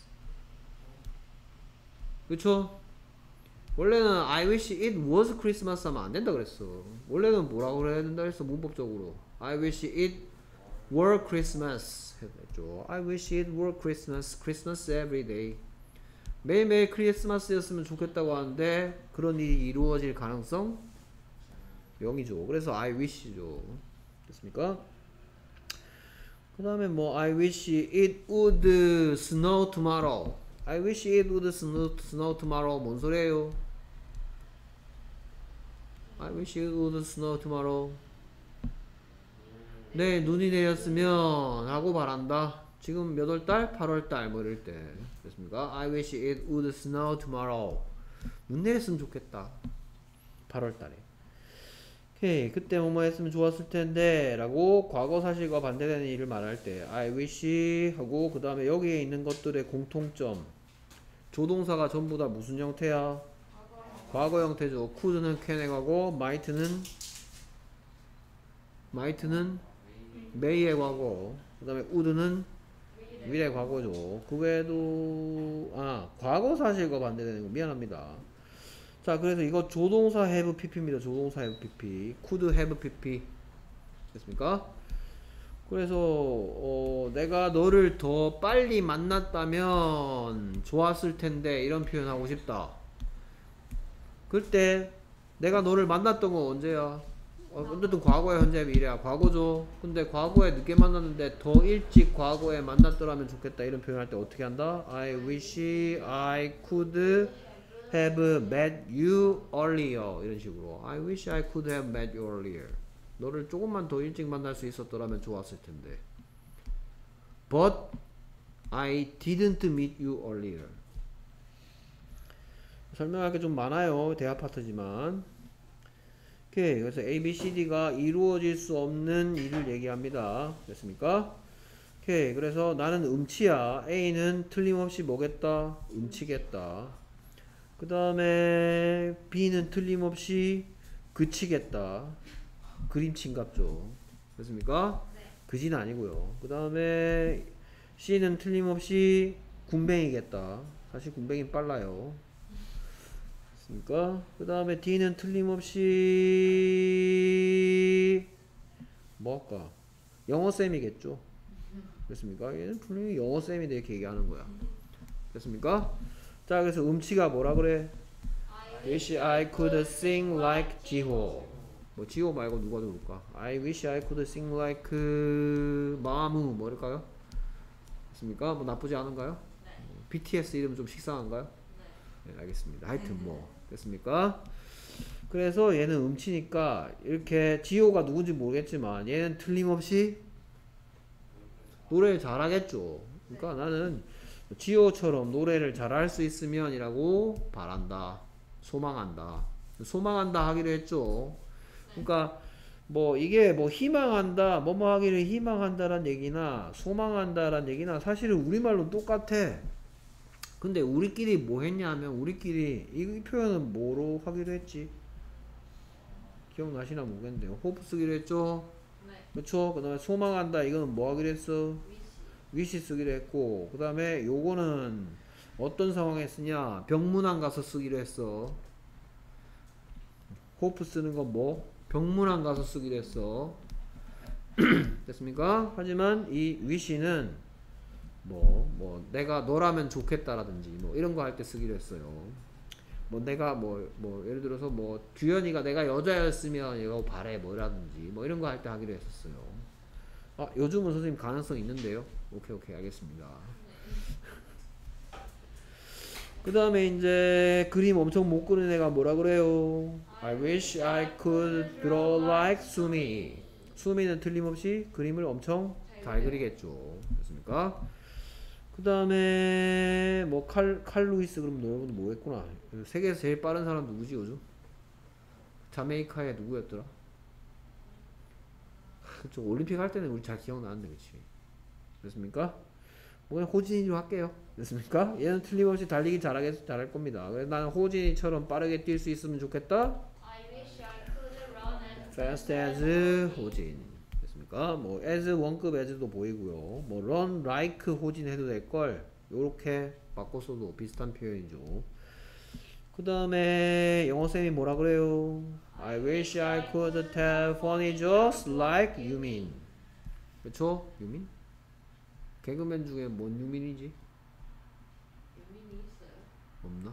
그쵸? 원래는 I wish it was Christmas 하면 안 된다 그랬어. 원래는 뭐라고 그래야 된다 그랬어 문법적으로. I wish it were Christmas 했죠. I wish it were Christmas. Christmas every day. 매일매일 크리스마스였으면 좋겠다고 하는데 그런 일이 이루어질 가능성 영이죠. 그래서 I wish죠. 됐습니까? 그 다음에 뭐 I wish it would snow tomorrow. I wish it would snow, snow tomorrow. 뭔 소리예요? I wish it would snow tomorrow. 네, 눈이 내렸으면 하고 바란다. 지금 몇 월 달? 팔월 달 뭐 이럴 때 됐습니까? I wish it would snow tomorrow. 눈 내렸으면 좋겠다. 팔월 달에. 오케이. 그때 뭐뭐 했으면 좋았을 텐데 라고 과거 사실과 반대되는 일을 말할 때 I wish 하고 그 다음에 여기에 있는 것들의 공통점. 조동사가 전부 다 무슨 형태야? 과거 형태죠. could는 can에 가고 might는 might는 may의 과거. 그 다음에 would는 미래 과거죠. 그 외에도 아 과거 사실과 반대되는 거 미안합니다. 자, 그래서 이거 조동사 have pp입니다. 조동사 have pp. could have pp. 됐습니까? 그래서 어, 내가 너를 더 빨리 만났다면 좋았을 텐데 이런 표현 하고 싶다. 그때 내가 너를 만났던 건 언제야? 어, 어쨌든 과거야, 현재, 미래야. 과거죠. 근데 과거에 늦게 만났는데 더 일찍 과거에 만났더라면 좋겠다 이런 표현할 때 어떻게 한다? I wish I could have met you earlier 이런 식으로 I wish I could have met you earlier. 너를 조금만 더 일찍 만날 수 있었더라면 좋았을 텐데 But I didn't meet you earlier. 설명할 게 좀 많아요. 대화 파트지만 오케이. 그래서 A, B, C, D가 이루어질 수 없는 일을 얘기합니다. 됐습니까? 오케이. 그래서 나는 음치야. A는 틀림없이 뭐겠다? 음치겠다. 그 다음에 B는 틀림없이 그치겠다. 그림친갑죠. 됐습니까? 네. 그지는 아니고요. 그 다음에 C는 틀림없이 군뱅이겠다. 사실 군뱅이는 빨라요. 됐습니까? 그 다음에 D는 틀림없이 뭐 할까? 영어쌤이겠죠. 됐습니까? 얘는 분명히 영어 쌤인데 이렇게 얘기하는 거야. 됐습니까? 자, 그래서 음치가 뭐라 그래? Wish I could sing like 지호. 뭐 지호 말고 누가 들어올까? I wish I could sing like 마무 뭐랄까요? 됐습니까? 뭐 나쁘지 않은가요? 네. 비티에스 이름 좀 식상한가요? 네. 네, 알겠습니다. 하여튼 뭐 됐습니까? 그래서 얘는 음치니까 이렇게 지호가 누군지 모르겠지만 얘는 틀림없이 노래를 잘하겠죠. 그러니까 나는 지호처럼 노래를 잘할 수 있으면이라고 바란다. 소망한다. 소망한다 하기로 했죠. 그러니까 뭐 이게 뭐 희망한다, 뭐뭐 하기를 희망한다란 얘기나 소망한다란 얘기나 사실은 우리말로 똑같아. 근데 우리끼리 뭐 했냐 하면 우리끼리 이 표현은 뭐로 하기로 했지? 기억나시나 모르겠는데요. 호프 쓰기로 했죠? 네. 그쵸? 그 다음에 소망한다 이거는 뭐 하기로 했어? 위시. 위시 쓰기로 했고 그 다음에 요거는 어떤 상황에 쓰냐? 병문안 가서 쓰기로 했어. 호프 쓰는 건 뭐? 병문안 가서 쓰기로 했어. 됐습니까? 하지만 이 위시는 뭐, 뭐, 내가 너라면 좋겠다라든지, 뭐, 이런 거 할 때 쓰기로 했어요. 뭐, 내가 뭐, 뭐, 예를 들어서 뭐, 규현이가 내가 여자였으면 이거 바래, 뭐라든지, 뭐, 이런 거 할 때 하기로 했었어요. 아, 요즘은 선생님 가능성 있는데요? 오케이, 오케이, 알겠습니다. 그 다음에 이제 그림 엄청 못 그리는 애가 뭐라 그래요? I wish I could draw like 수미. 수미는 틀림없이 그림을 엄청 잘 그리겠죠. 됐습니까? 그 다음에 뭐 칼, 칼 루이스 그러면 여러분들 뭐겠구나. 세계에서 제일 빠른 사람 누구지 요즘? 자메이카의 누구였더라? 저 올림픽 할 때는 우리 잘 기억나는데 그치? 됐습니까? 뭐 그냥 호진이로 할게요. 됐습니까? 얘는 틀림없이 달리기 잘하겠, 잘할 겁니다. 그래서 나는 호진이처럼 빠르게 뛸 수 있으면 좋겠다. I wish I could run as Fast as 호진. 됐습니까? 뭐 as 원급 as도 보이고요. 뭐 run like 호진 해도 될 걸. 요렇게 바꿔서도 비슷한 표현이죠. 그 다음에 영어 쌤이 뭐라 그래요? I wish I could tell funny jokes like 유민. 그쵸? 유민? 개그맨 중에 뭔 유민이지? 유민이 있어요. 없나?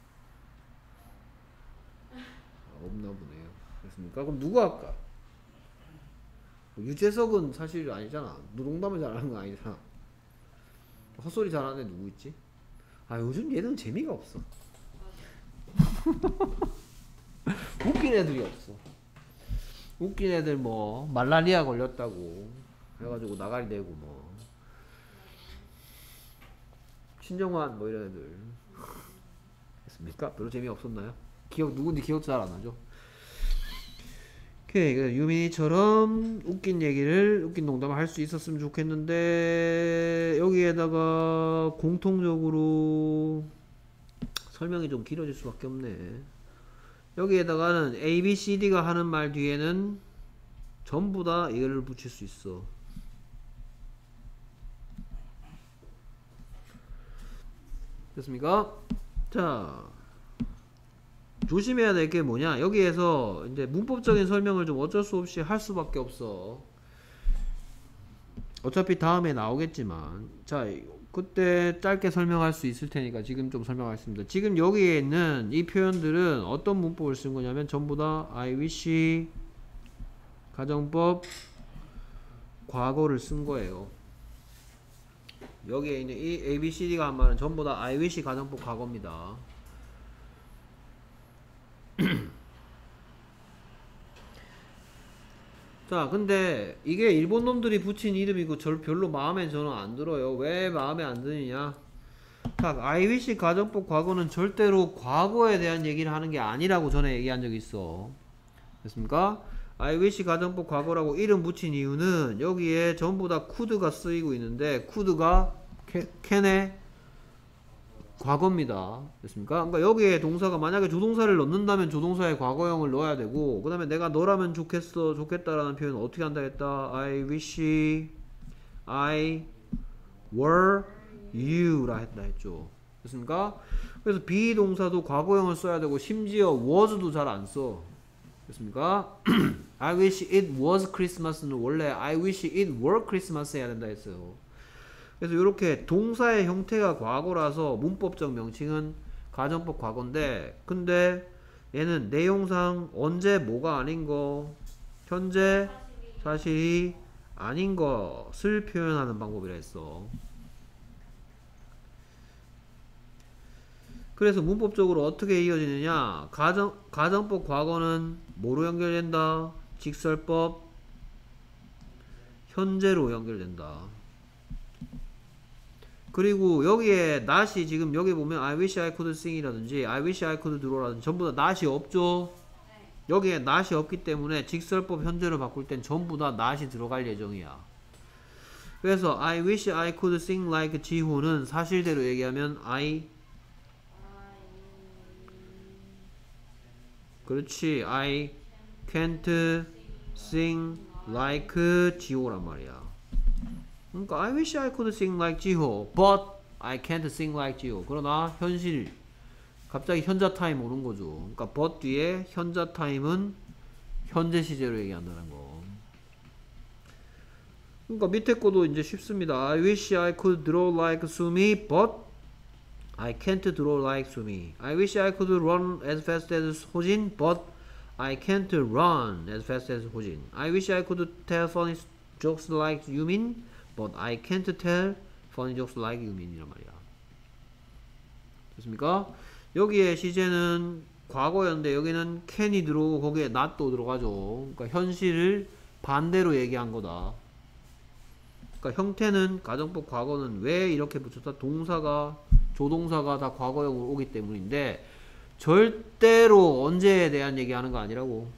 아, 없나 보네요. 그렇습니까? 그럼 누구 할까? 유재석은 사실 아니잖아. 농담을 잘하는 거 아니잖아. 헛소리 잘하는 애 누구 있지? 아 요즘 얘는 재미가 없어. 웃긴 애들이 없어. 웃긴 애들 뭐 말라리아 걸렸다고 해가지고 나가리 되고 뭐 신정환 뭐 이런 애들 했습니까? 별로 재미없었나요? 기억 누군지 기억 잘 안 나죠? 오케이, 유민이처럼 웃긴 얘기를 웃긴 농담을 할 수 있었으면 좋겠는데 여기에다가 공통적으로 설명이 좀 길어질 수밖에 없네. 여기에다가는 A, B, C, D가 하는 말 뒤에는 전부 다 이거를 붙일 수 있어. 됐습니까? 자, 조심해야 될 게 뭐냐? 여기에서 이제 문법적인 설명을 좀 어쩔 수 없이 할 수밖에 없어. 어차피 다음에 나오겠지만, 자, 그때 짧게 설명할 수 있을 테니까 지금 좀 설명하겠습니다. 지금 여기에 있는 이 표현들은 어떤 문법을 쓴 거냐면 전부 다 I wish 가정법 과거를 쓴 거예요. 여기에 있는 이 A, B, C, D가 한 말은 전부 다 I wish 가정법 과거입니다. 자, 근데 이게 일본 놈들이 붙인 이름이고 절 별로 마음에 저는 안 들어요. 왜 마음에 안 드느냐? 자, I wish 가정법 과거는 절대로 과거에 대한 얘기를 하는 게 아니라고 전에 얘기한 적이 있어. 됐습니까? I wish 가정법 과거라고 이름 붙인 이유는 여기에 전부 다 could가 쓰이고 있는데 could가 can의 과거입니다. 됐습니까? 그러니까 여기에 동사가 만약에 조동사를 넣는다면 조동사의 과거형을 넣어야 되고 그 다음에 내가 너라면 좋겠어 좋겠다라는 표현은 어떻게 한다 했다? I wish I were you 라 했다 했죠. 됐습니까? 그래서 비동사도 과거형을 써야 되고 심지어 was도 잘 안 써. 됐습니까? I wish it was Christmas는 원래 I wish it were Christmas 해야 된다 했어요. 그래서 이렇게 동사의 형태가 과거라서 문법적 명칭은 가정법 과거인데, 근데 얘는 내용상 언제 뭐가 아닌 거, 현재 사실이 아닌 것을 표현하는 방법이라 했어. 그래서 문법적으로 어떻게 이어지느냐, 가정, 가정법 과거는 뭐로 연결된다? 직설법 현재로 연결된다. 그리고 여기에 not이 지금 여기 보면 I wish I could sing이라든지 I wish I could draw라든지 전부 다 not이 없죠. 여기에 not이 없기 때문에 직설법 현재로 바꿀 땐 전부 다 not이 들어갈 예정이야. 그래서 I wish I could sing like 지호는 사실대로 얘기하면 I 그렇지 I can't sing like 지호란 말이야. 그러니까 I wish I could sing like 지호 but I can't sing like 지호. 그러나 현실 갑자기 현자 타임 오는 거죠. 그러니까 but 뒤에 현자 타임은 현재 시제로 얘기한다는 거. 그러니까 밑에 거도 이제 쉽습니다. I wish I could draw like 수미 but I can't draw like 수미. I wish I could run as fast as 호진 but I can't run as fast as 호진. I wish I could tell funny jokes like 유민 but I can't tell funny jokes like 유민이란 말이야. 됐습니까? 여기에 시제는 과거였는데 여기는 can이 들어오고 거기에 not도 들어가죠. 그러니까 현실을 반대로 얘기한 거다. 그러니까 형태는 가정법 과거는 왜 이렇게 붙였다? 동사가 조동사가 다 과거형으로 오기 때문인데 절대로 언제에 대한 얘기하는 거 아니라고.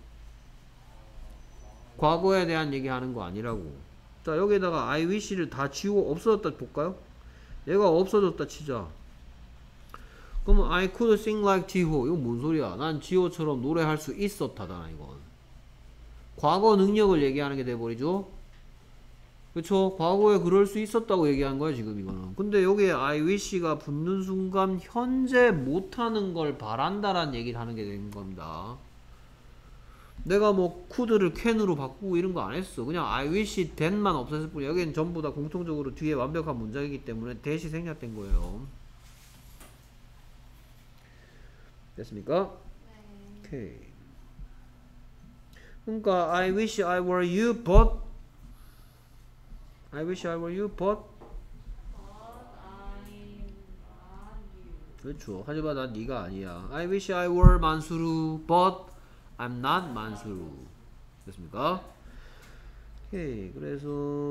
과거에 대한 얘기하는 거 아니라고. 자 여기에다가 I wish를 다 지우고 없어졌다 볼까요? 얘가 없어졌다 치자. 그러면 I could sing like 지호. 이건 뭔 소리야? 난 지호처럼 노래할 수 있었다잖아 이건. 과거 능력을 얘기하는 게 돼버리죠. 그쵸? 과거에 그럴 수 있었다고 얘기한 거야 지금 이거는. 근데 여기에 I wish가 붙는 순간 현재 못하는 걸 바란다라는 얘기를 하는 게 되는 겁니다. 내가 뭐 could를 can으로 바꾸고 이런 거 안 했어. 그냥 I wish that만 없었을 뿐이야. 여기는 전부 다 공통적으로 뒤에 완벽한 문장이기 때문에 that이 생략된 거예요. 됐습니까? 네. 오케이. 그러니까 I wish I were you but I wish I were you but But I'm not you. 그렇죠. 하지만 난 네가 아니야. I wish I were 만수루 but I'm not 만수루. 됐습니까? 오케이. 그래서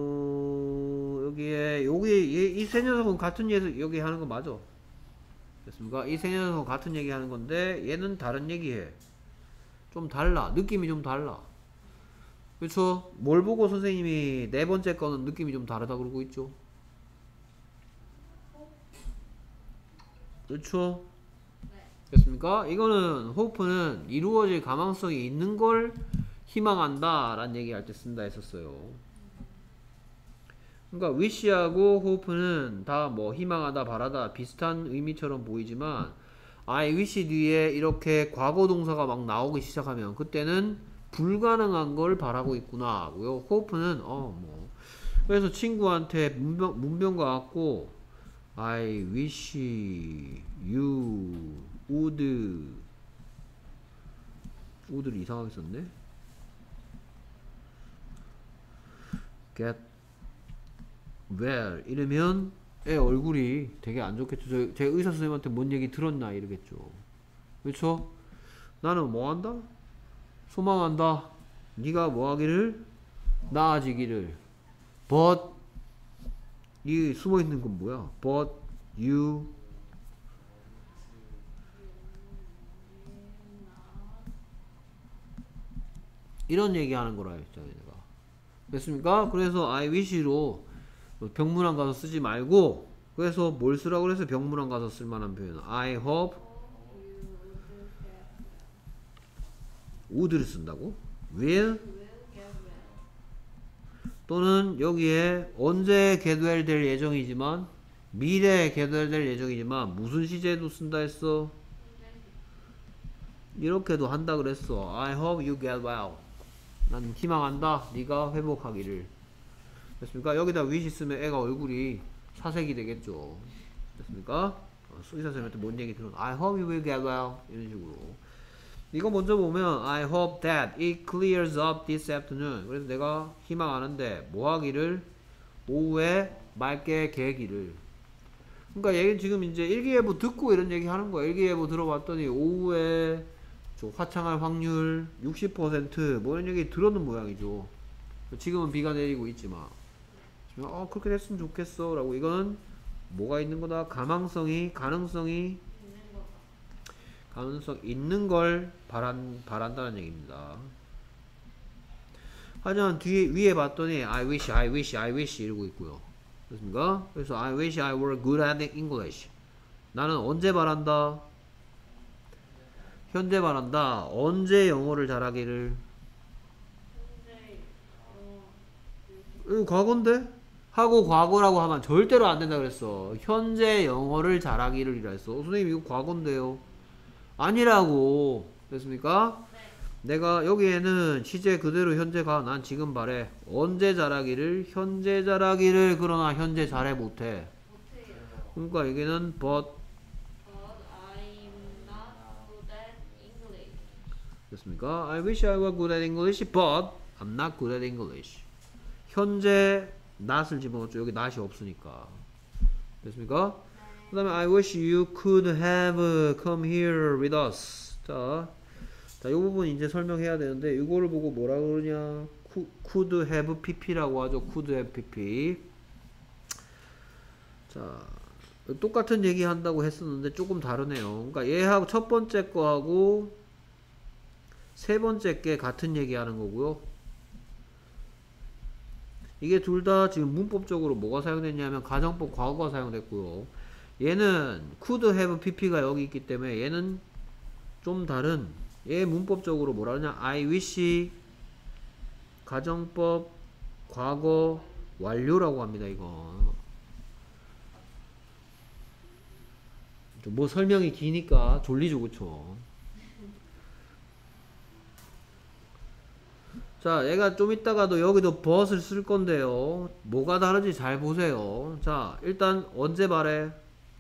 여기에 여기 이 세 녀석은 같은 얘기 여기 하는 거 맞아. 됐습니까? 이 세 녀석은 같은 얘기 하는 건데 얘는 다른 얘기해. 좀 달라. 느낌이 좀 달라. 그렇죠? 뭘 보고 선생님이 네 번째 거는 느낌이 좀 다르다 그러고 있죠? 그렇죠? 네. 됐습니까? 이거는 호프는 이루어질 가망성이 있는 걸 희망한다 라는 얘기 할 때 쓴다 했었어요. 그러니까 wish하고 hope는 다 뭐 희망하다 바라다 비슷한 의미처럼 보이지만 I wish 뒤에 이렇게 과거 동사가 막 나오기 시작하면 그때는 불가능한 걸 바라고 있구나 하고요. hope는 어 뭐 그래서 친구한테 문병, 문병과 같고 I wish you would would를 이상하게 썼네. get well 이러면 애 얼굴이 되게 안 좋겠죠. 저, 제 의사 선생님한테 뭔 얘기 들었나 이러겠죠. 그렇죠? 나는 뭐 한다? 소망한다. 네가 뭐 하기를? 나아지기를. but 이 숨어 있는 건 뭐야? but you 이런 얘기하는 거라 했잖아요, 내가. 됐습니까? 그래서 I wish로 병문안 가서 쓰지 말고 그래서 뭘 쓰라고 그래서 병문안 가서 쓸만한 표현 I hope would를 쓴다고? will 또는 여기에 언제 get well 될 예정이지만 미래에 get well 될 예정이지만 무슨 시제도 쓴다 했어? 이렇게도 한다 그랬어. I hope you get well 난 희망한다. 네가 회복하기를. 됐습니까? 여기다 wish 쓰면 애가 얼굴이 사색이 되겠죠. 됐습니까? 어, 의사 선생님한테 뭔 얘기 들은 I hope you will get well 이런 식으로. 이거 먼저 보면 I hope that it clears up this afternoon. 그래서 내가 희망하는데 뭐 하기를? 오후에 맑게 개기를. 그러니까 얘는 지금 이제 일기예보 듣고 이런 얘기 하는 거야. 일기예보 들어봤더니 오후에 저 화창할 확률 육십 퍼센트 뭐 이런 얘기 들었는 모양이죠. 지금은 비가 내리고 있지만 어 그렇게 됐으면 좋겠어 라고. 이거는 뭐가 있는 거다? 가망성이 가능성이 있는 거다. 가능성 있는 걸 바란, 바란다는 얘기입니다. 하지만 뒤에 위에 봤더니 I wish, I wish, I wish 이러고 있고요. 그렇습니까? 그래서 I wish I were good at English. 나는 언제 바란다? 현재 바란다. 언제 영어를 잘하기를? 현재 어 이거 과거인데? 하고 과거라고 하면 절대로 안 된다 그랬어. 현재 영어를 잘하기를 이라 했어. 어, 선생님 이거 과거인데요. 아니라고. 됐습니까? 네. 내가 여기에는 시제 그대로 현재가 난 지금 바래. 언제 잘하기를? 현재 잘하기를. 그러나 현재 잘해 못해. 못해요. 그러니까 여기는 but But I'm not good at English. 됐습니까? I wish I were good at English but I'm not good at English. 현재 not을 집어넣었죠. 여기 not이 없으니까. 됐습니까? 그 다음에 I wish you could have come here with us. 자, 자, 이 부분 이제 설명해야 되는데 이거를 보고 뭐라 그러냐? could have pp라고 하죠. could have pp. 자, 똑같은 얘기 한다고 했었는데 조금 다르네요. 그러니까 얘하고 첫 번째 거하고 세 번째 게 같은 얘기 하는 거고요. 이게 둘 다 지금 문법적으로 뭐가 사용됐냐면 가정법 과거가 사용됐고요. 얘는 could have pp가 여기 있기 때문에 얘는 좀 다른, 얘 문법적으로 뭐라 그러냐? I wish 가정법 과거 완료라고 합니다. 이거 뭐 설명이 기니까 졸리죠, 그쵸? 자, 얘가 좀 이따가도 여기도 but을 쓸 건데요. 뭐가 다른지 잘 보세요. 자, 일단 언제 말해?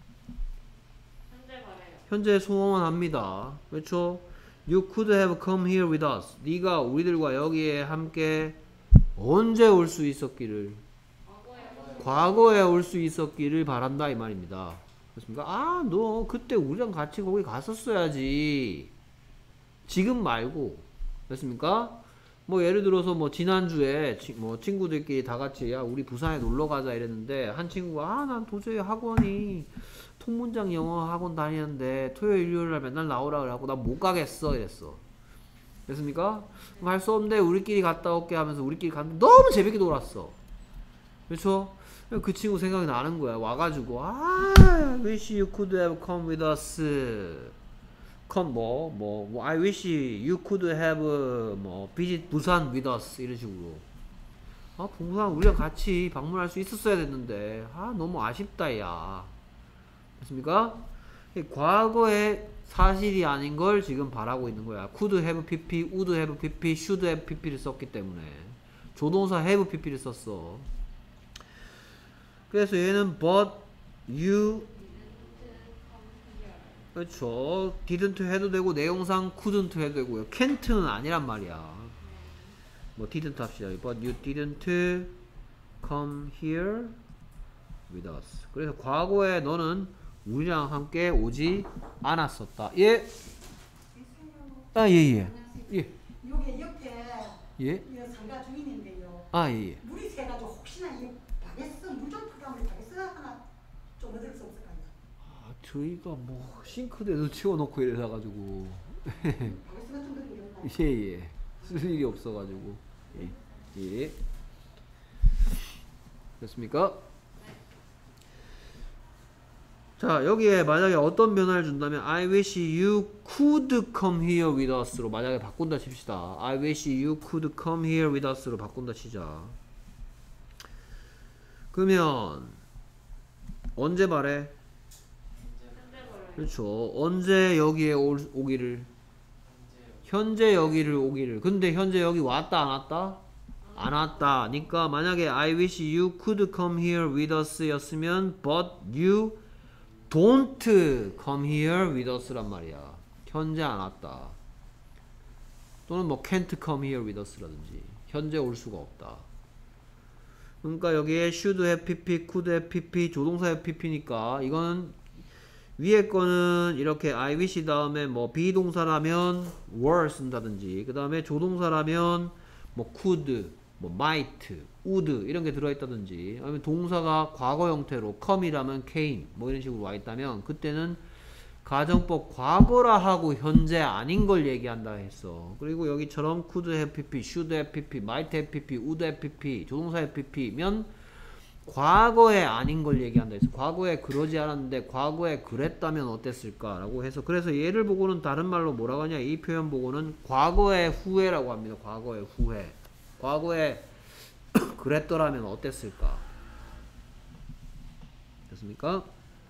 현재 말해요. 현재 소원만 합니다. 그렇죠? You could have come here with us. 네가 우리들과 여기에 함께 언제 올 수 있었기를? 과거에 과거에 올 수 있었기를 바란다 이 말입니다. 그렇습니까? 아, 너 그때 우리랑 같이 거기 갔었어야지. 지금 말고. 됐습니까? 뭐 예를 들어서 뭐 지난주에 치, 뭐 친구들끼리 다 같이 야 우리 부산에 놀러 가자 이랬는데 한 친구가 아 난 도저히 학원이 통문장 영어 학원 다니는데 토요일 일요일날 맨날 나오라 그래갖고 난 못 가겠어 이랬어. 됐습니까? 할 수 없는데 우리끼리 갔다 올게 하면서 우리끼리 갔는데 너무 재밌게 놀았어. 그렇죠? 그 친구 생각이 나는 거야. 와가지고 아 wish you could have come with us. come 뭐, 뭐, 뭐 I wish you could have 뭐 visit 부산 with us 이런 식으로. 아 부산 우리랑 같이 방문할 수 있었어야 됐는데 아 너무 아쉽다 야. 됐습니까? 과거의 사실이 아닌 걸 지금 바라고 있는 거야. could have pp, would have pp, should have pp를 썼기 때문에 조동사 have pp를 썼어. 그래서 얘는 but you 그렇죠. didn't 해도 되고 내용상 couldn't 해도 되고요. can't는 아니란 말이야. 뭐 didn't 합시다. But you didn't come here with us. 그래서 과거에 너는 우리랑 함께 오지 않았었다. 예? 아, 예, 예. 예. 요게 옆에 예? 이 상가 주인인데요. 아, 예, 예. 물이 새가지고 혹시나 이 바게스 물좀 푸가면 바게스 하나 좀 얻을 수 없을까요? 아, 저희가 뭐 싱크대도 치워놓고 이래가지고 바게스 같은 거 이런다. 예, 예. 쓸 일이 없어가지고 예, 예. 됐습니까? 자, 여기에 만약에 어떤 변화를 준다면 I wish you could come here with us로 만약에 바꾼다 칩시다. I wish you could come here with us로 바꾼다 치자. 그러면 언제 말해? 현재 말해요. 그렇죠. 언제 여기에 올, 오기를? 현재 여기를 오기를. 근데 현재 여기 왔다 안 왔다? 안 왔다. 그러니까 만약에 I wish you could come here with us 였으면 but you don't come here with us란 말이야. 현재 안 왔다. 또는 뭐 can't come here with us라든지 현재 올 수가 없다. 그러니까 여기에 should have pp, could have pp, 조동사 have pp니까 이거는 위에 거는 이렇게 I wish 다음에 뭐 비동사라면 were 쓴다든지 그 다음에 조동사라면 뭐 could, 뭐 might, would 이런 게 들어있다든지 아니면 동사가 과거 형태로 come이라면 came 뭐 이런 식으로 와 있다면 그때는 가정법 과거라 하고 현재 아닌 걸 얘기한다 했어. 그리고 여기처럼 could have pp, should have pp, might have pp, would have pp, 조동사 have pp면 과거에 아닌 걸 얘기한다 했어. 과거에 그러지 않았는데 과거에 그랬다면 어땠을까 라고 해서 그래서 얘를 보고는 다른 말로 뭐라고 하냐 이 표현 보고는 과거의 후회라고 합니다. 과거의 후회. 과거에 그랬더라면 어땠을까? 됐습니까?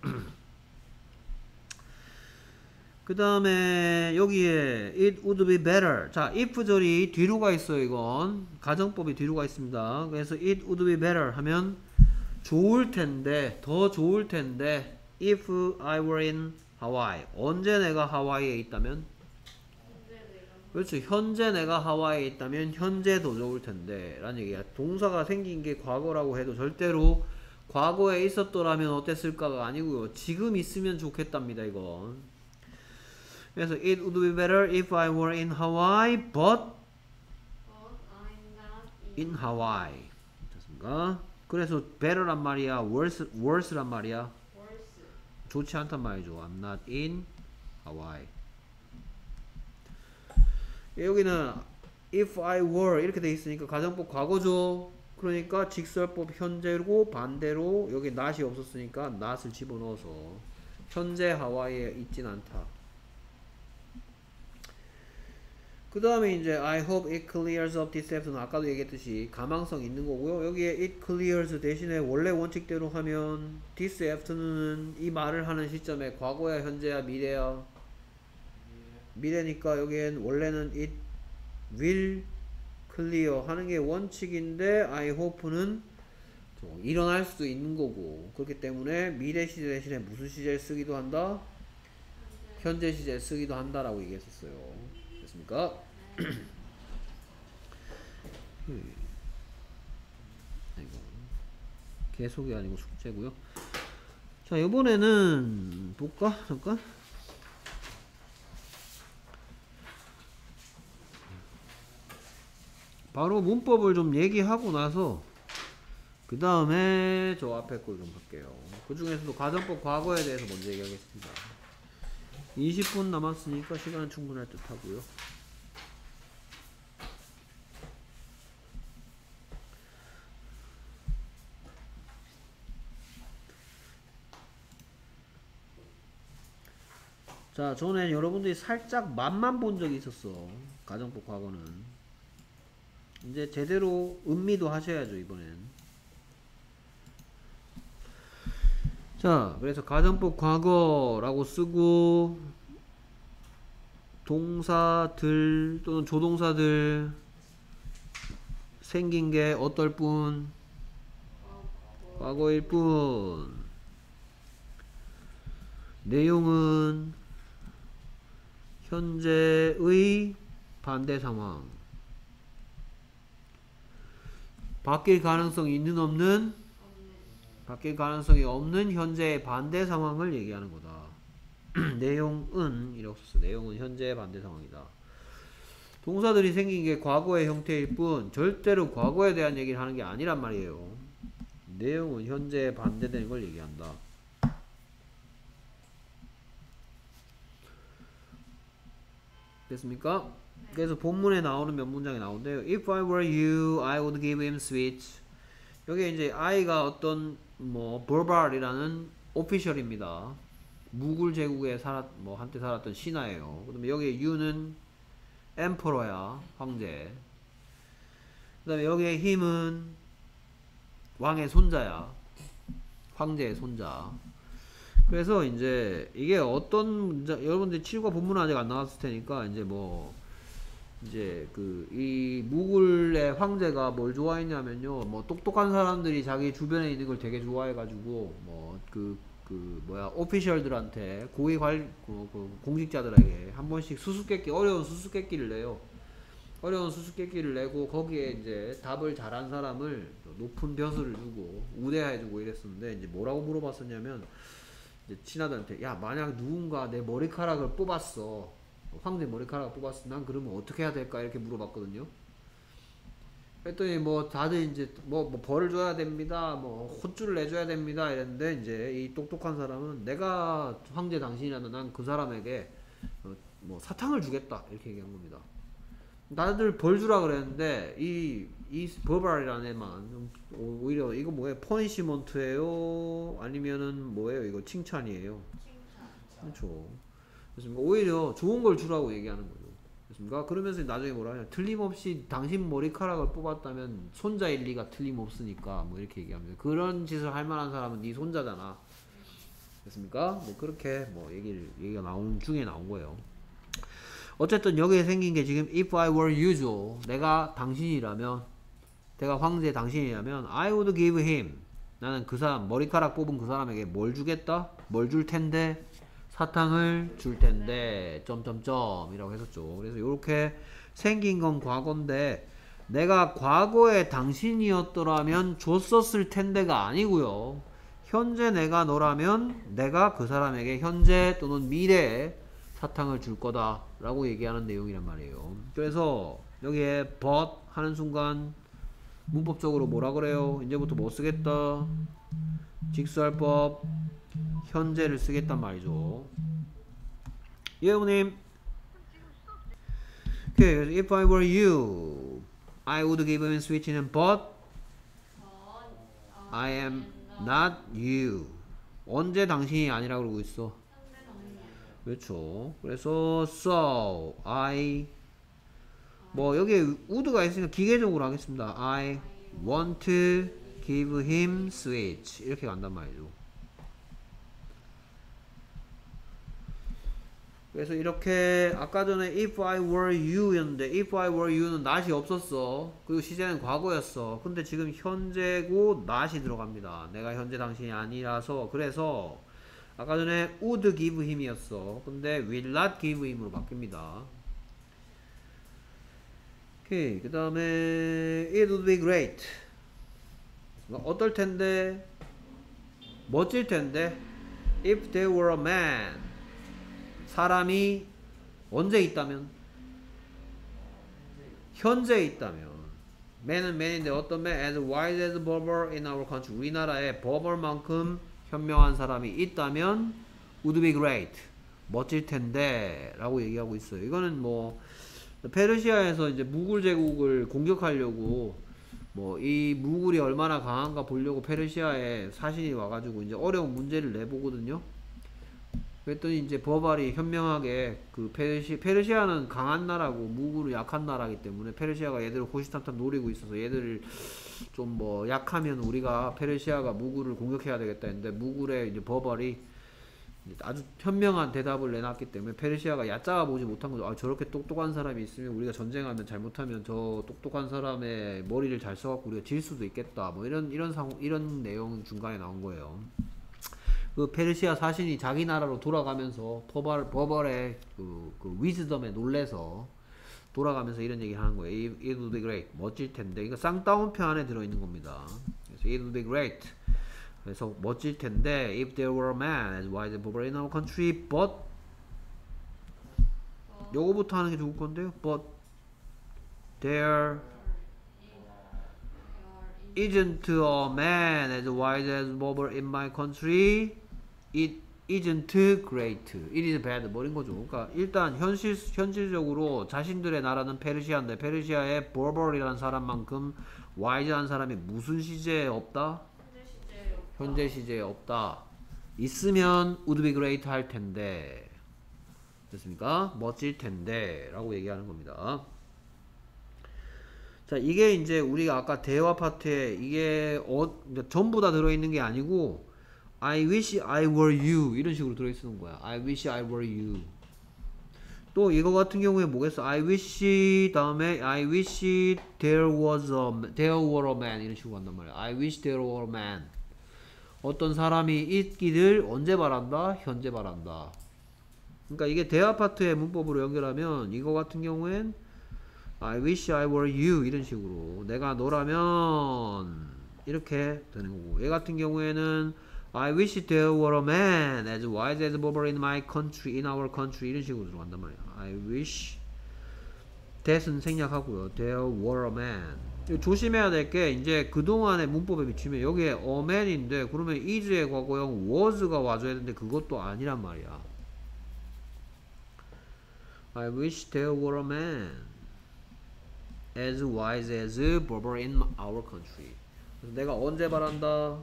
그 다음에 여기에 it would be better. 자, if 절이 뒤로 가 있어요. 이건 가정법이 뒤로 가 있습니다. 그래서 it would be better 하면 좋을 텐데, 더 좋을 텐데 if I were in Hawaii. 언제 내가 하와이에 있다면? 그렇죠. 현재 내가 하와이에 있다면 현재 더 좋을 텐데 라는 얘기야. 동사가 생긴 게 과거라고 해도 절대로 과거에 있었더라면 어땠을까가 아니고요. 지금 있으면 좋겠답니다. 이건. 그래서 it would be better if I were in Hawaii, but But I'm not in in Hawaii. 됐습니까? 그래서 better란 말이야, worse, worse란 말이야. worse. 좋지 않단 말이죠. I'm not in Hawaii. 여기는 if I were 이렇게 돼 있으니까 가정법 과거죠. 그러니까 직설법 현재고 반대로 여기 not이 없었으니까 not을 집어넣어서 현재 하와이에 있진 않다. 그 다음에 이제 I hope it clears up this afternoon. 아까도 얘기했듯이 가망성 있는 거고요. 여기에 it clears 대신에 원래 원칙대로 하면 this afternoon은 이 말을 하는 시점에 과거야 현재야 미래야? 미래니까 여기엔 원래는 it will clear 하는 게 원칙인데 I hope는 일어날 수도 있는 거고 그렇기 때문에 미래 시제 대신에 무슨 시제 쓰기도 한다? 현재 시제 쓰기도 한다라고 얘기했었어요. 됐습니까? 아이고, 계속이 아니고 숙제고요. 자, 이번에는 볼까? 잠깐. 바로 문법을 좀 얘기하고 나서 그 다음에 저 앞에 걸 좀 할게요. 그 중에서도 가정법 과거에 대해서 먼저 얘기하겠습니다. 이십 분 남았으니까 시간은 충분할 듯 하고요. 자, 전에 여러분들이 살짝 맛만 본 적이 있었어. 가정법 과거는. 이제 제대로 음미도 하셔야죠, 이번엔. 자, 그래서 가정법 과거라고 쓰고 동사들 또는 조동사들 생긴 게 어떨 뿐? 과거일 뿐. 내용은 현재의 반대 상황. 바뀔 가능성이 있는 없는? 바뀔 가능성이 없는 현재의 반대 상황을 얘기하는 거다. 내용은 이렇게 써. 내용은 현재의 반대 상황이다. 동사들이 생긴 게 과거의 형태일 뿐 절대로 과거에 대한 얘기를 하는 게 아니란 말이에요. 내용은 현재에 반대되는 걸 얘기한다. 됐습니까? 그래서 본문에 나오는 몇 문장이 나오는데요. If I were you, I would give him sweets. 여기 이제 I가 어떤 뭐 버발이라는 오피셜입니다. 무굴 제국에 살았 뭐 한때 살았던 신하예요. 그다음에 여기 you는 엠퍼러야, 황제. 그다음에 여기에 him은 왕의 손자야, 황제의 손자. 그래서 이제 이게 어떤 문장, 여러분들 칠과 본문은 아직 안 나왔을 테니까 이제 뭐 이제 그 이 무굴의 황제가 뭘 좋아했냐면요, 뭐 똑똑한 사람들이 자기 주변에 있는 걸 되게 좋아해가지고 뭐 그 그 뭐야 오피셜들한테 고위 관 그, 그 공직자들에게 한 번씩 수수께끼 어려운 수수께끼를 내요. 어려운 수수께끼를 내고 거기에 이제 답을 잘한 사람을 높은 벼슬을 주고 우대해주고 이랬었는데 이제 뭐라고 물어봤었냐면 이제 친아들한테 야 만약 누군가 내 머리카락을 뽑았어 황제 머리카락을 뽑았어 난 그러면 어떻게 해야 될까 이렇게 물어봤거든요. 그랬더니 뭐 다들 이제 뭐, 뭐 벌을 줘야 됩니다 뭐 혼쭐을 내줘야 됩니다 이랬는데 이제 이 똑똑한 사람은 내가 황제 당신이라면 난 그 사람에게 어, 뭐 사탕을 주겠다 이렇게 얘기한 겁니다. 다들 벌 주라 그랬는데 이, 이 버발이라는 애만 오히려 이거 뭐예요? 퍼니시먼트예요? 아니면은 뭐예요? 이거 칭찬이에요? 칭찬. 그렇죠. 그렇습니까? 오히려 좋은 걸 주라고 얘기하는 거죠. 그렇습니까? 그러면서 나중에 뭐라 하냐? 틀림없이 당신 머리카락을 뽑았다면 손자일 리가 틀림없으니까 뭐 이렇게 얘기합니다. 그런 짓을 할 만한 사람은 네 손자잖아. 그렇습니까? 뭐 그렇게 뭐 얘기를 얘기가 나오는 중에 나온 거예요. 어쨌든 여기에 생긴 게 지금 if I were you 내가 당신이라면 내가 황제 당신이라면 I would give him 나는 그 사람 머리카락 뽑은 그 사람에게 뭘 주겠다? 뭘 줄 텐데? 사탕을 줄 텐데 점점점 이라고 했었죠. 그래서 이렇게 생긴 건 과거인데 내가 과거에 당신이었더라면 줬었을 텐데가 아니고요. 현재 내가 너라면 내가 그 사람에게 현재 또는 미래에 사탕을 줄 거다 라고 얘기하는 내용이란 말이에요. 그래서 여기에 but 하는 순간 문법적으로 뭐라 그래요? 이제부터 뭐 쓰겠다? 직설법 현재를 쓰겠단 말이죠. 예우님 오케이. 그래서 if I were you I would give him switch는 but But I am not you 언제 당신이 아니라 그러고 있어? 현재 당신이야. 그렇죠. 그래서 so I 뭐 여기에 would가 있으니까 기계적으로 하겠습니다. I want to give him switch 이렇게 간단 말이죠. 그래서 이렇게 아까 전에 if I were you 였는데 if I were you는 not이 없었어. 그리고 시제는 과거였어. 근데 지금 현재고 not이 들어갑니다. 내가 현재 당신이 아니라서. 그래서 아까 전에 would give him이었어. 근데 will not give him으로 바뀝니다. 오케이. 그 다음에 it would be great. 어떨 텐데? 멋질 텐데? if there were a man. 사람이 언제 있다면? 현재 있다면. man은 man인데 어떤 man? as wise as Berber in our country. 우리나라에 버벌만큼 현명한 사람이 있다면 would be great. 멋질 텐데 라고 얘기하고 있어요. 이거는 뭐 페르시아에서 이제 무굴 제국을 공격하려고 뭐 이 무굴이 얼마나 강한가 보려고 페르시아에 사신이 와가지고 이제 어려운 문제를 내보거든요. 그랬더니 이제 버발이 현명하게 그 페르시, 페르시아는 강한 나라고 무굴은 약한 나라이기 때문에 페르시아가 얘들을 호시탐탐 노리고 있어서 얘들을 좀 뭐 약하면 우리가 페르시아가 무굴을 공격해야 되겠다 했는데 무굴의 이제 버발이 아주 현명한 대답을 내놨기 때문에 페르시아가 얕잡아 보지 못한 거죠. 아, 저렇게 똑똑한 사람이 있으면 우리가 전쟁하면 잘못하면 저 똑똑한 사람의 머리를 잘 써갖고 우리가 질 수도 있겠다. 뭐 이런 이런 상 이런 내용 중간에 나온 거예요. 그 페르시아 사신이 자기 나라로 돌아가면서 버벌 버벌의 그, 그 위즈덤에 놀래서 돌아가면서 이런 얘기 하는 거예요. It would be great. 멋질 텐데. 이거 쌍따옴표 안에 들어있는 겁니다. 그래서 it would be great. 그래서 멋질 텐데 if there were a man as wise as Berber in our country but 요거부터 하는 게 좋을 건데요. But there isn't a man as wise as Berber in my country. It isn't great. It is bad. 뭐인 거죠. 그러니까 일단 현실 현실적으로 자신들의 나라는 페르시아인데 페르시아에 버벌이라는 사람만큼 와이즈한 사람이 무슨 시제에 없다? 현재 시제에 없다. 있으면 would be great 할 텐데. 됐습니까? 멋질 텐데 라고 얘기하는 겁니다. 자, 이게 이제 우리가 아까 대화 파트에 이게 어, 전부 다 들어있는 게 아니고 I wish I were you 이런 식으로 들어있는 거야. I wish I were you. 또 이거 같은 경우에 뭐겠어? I wish 다음에 I wish there was a there were a man 이런 식으로 한단 말이야. I wish there were a man. 어떤 사람이 있기를 언제 바란다? 현재 바란다. 그러니까 이게 대화 파트의 문법으로 연결하면 이거 같은 경우엔 I wish I were you 이런 식으로 내가 너라면 이렇게 되는 거고, 얘 같은 경우에는 I wish there were a man as wise as Bob in my country, in our country 이런 식으로 들어간단 말이야. I wish that은 생략하고요. There were a man. 이거 조심해야 될 게 이제 그동안의 문법에 비추면 여기에 a man인데 그러면 is의 과거형 was가 와줘야 되는데 그것도 아니란 말이야. I wish there were a man as wise as Bob in our country. 그래서 내가 언제 바란다?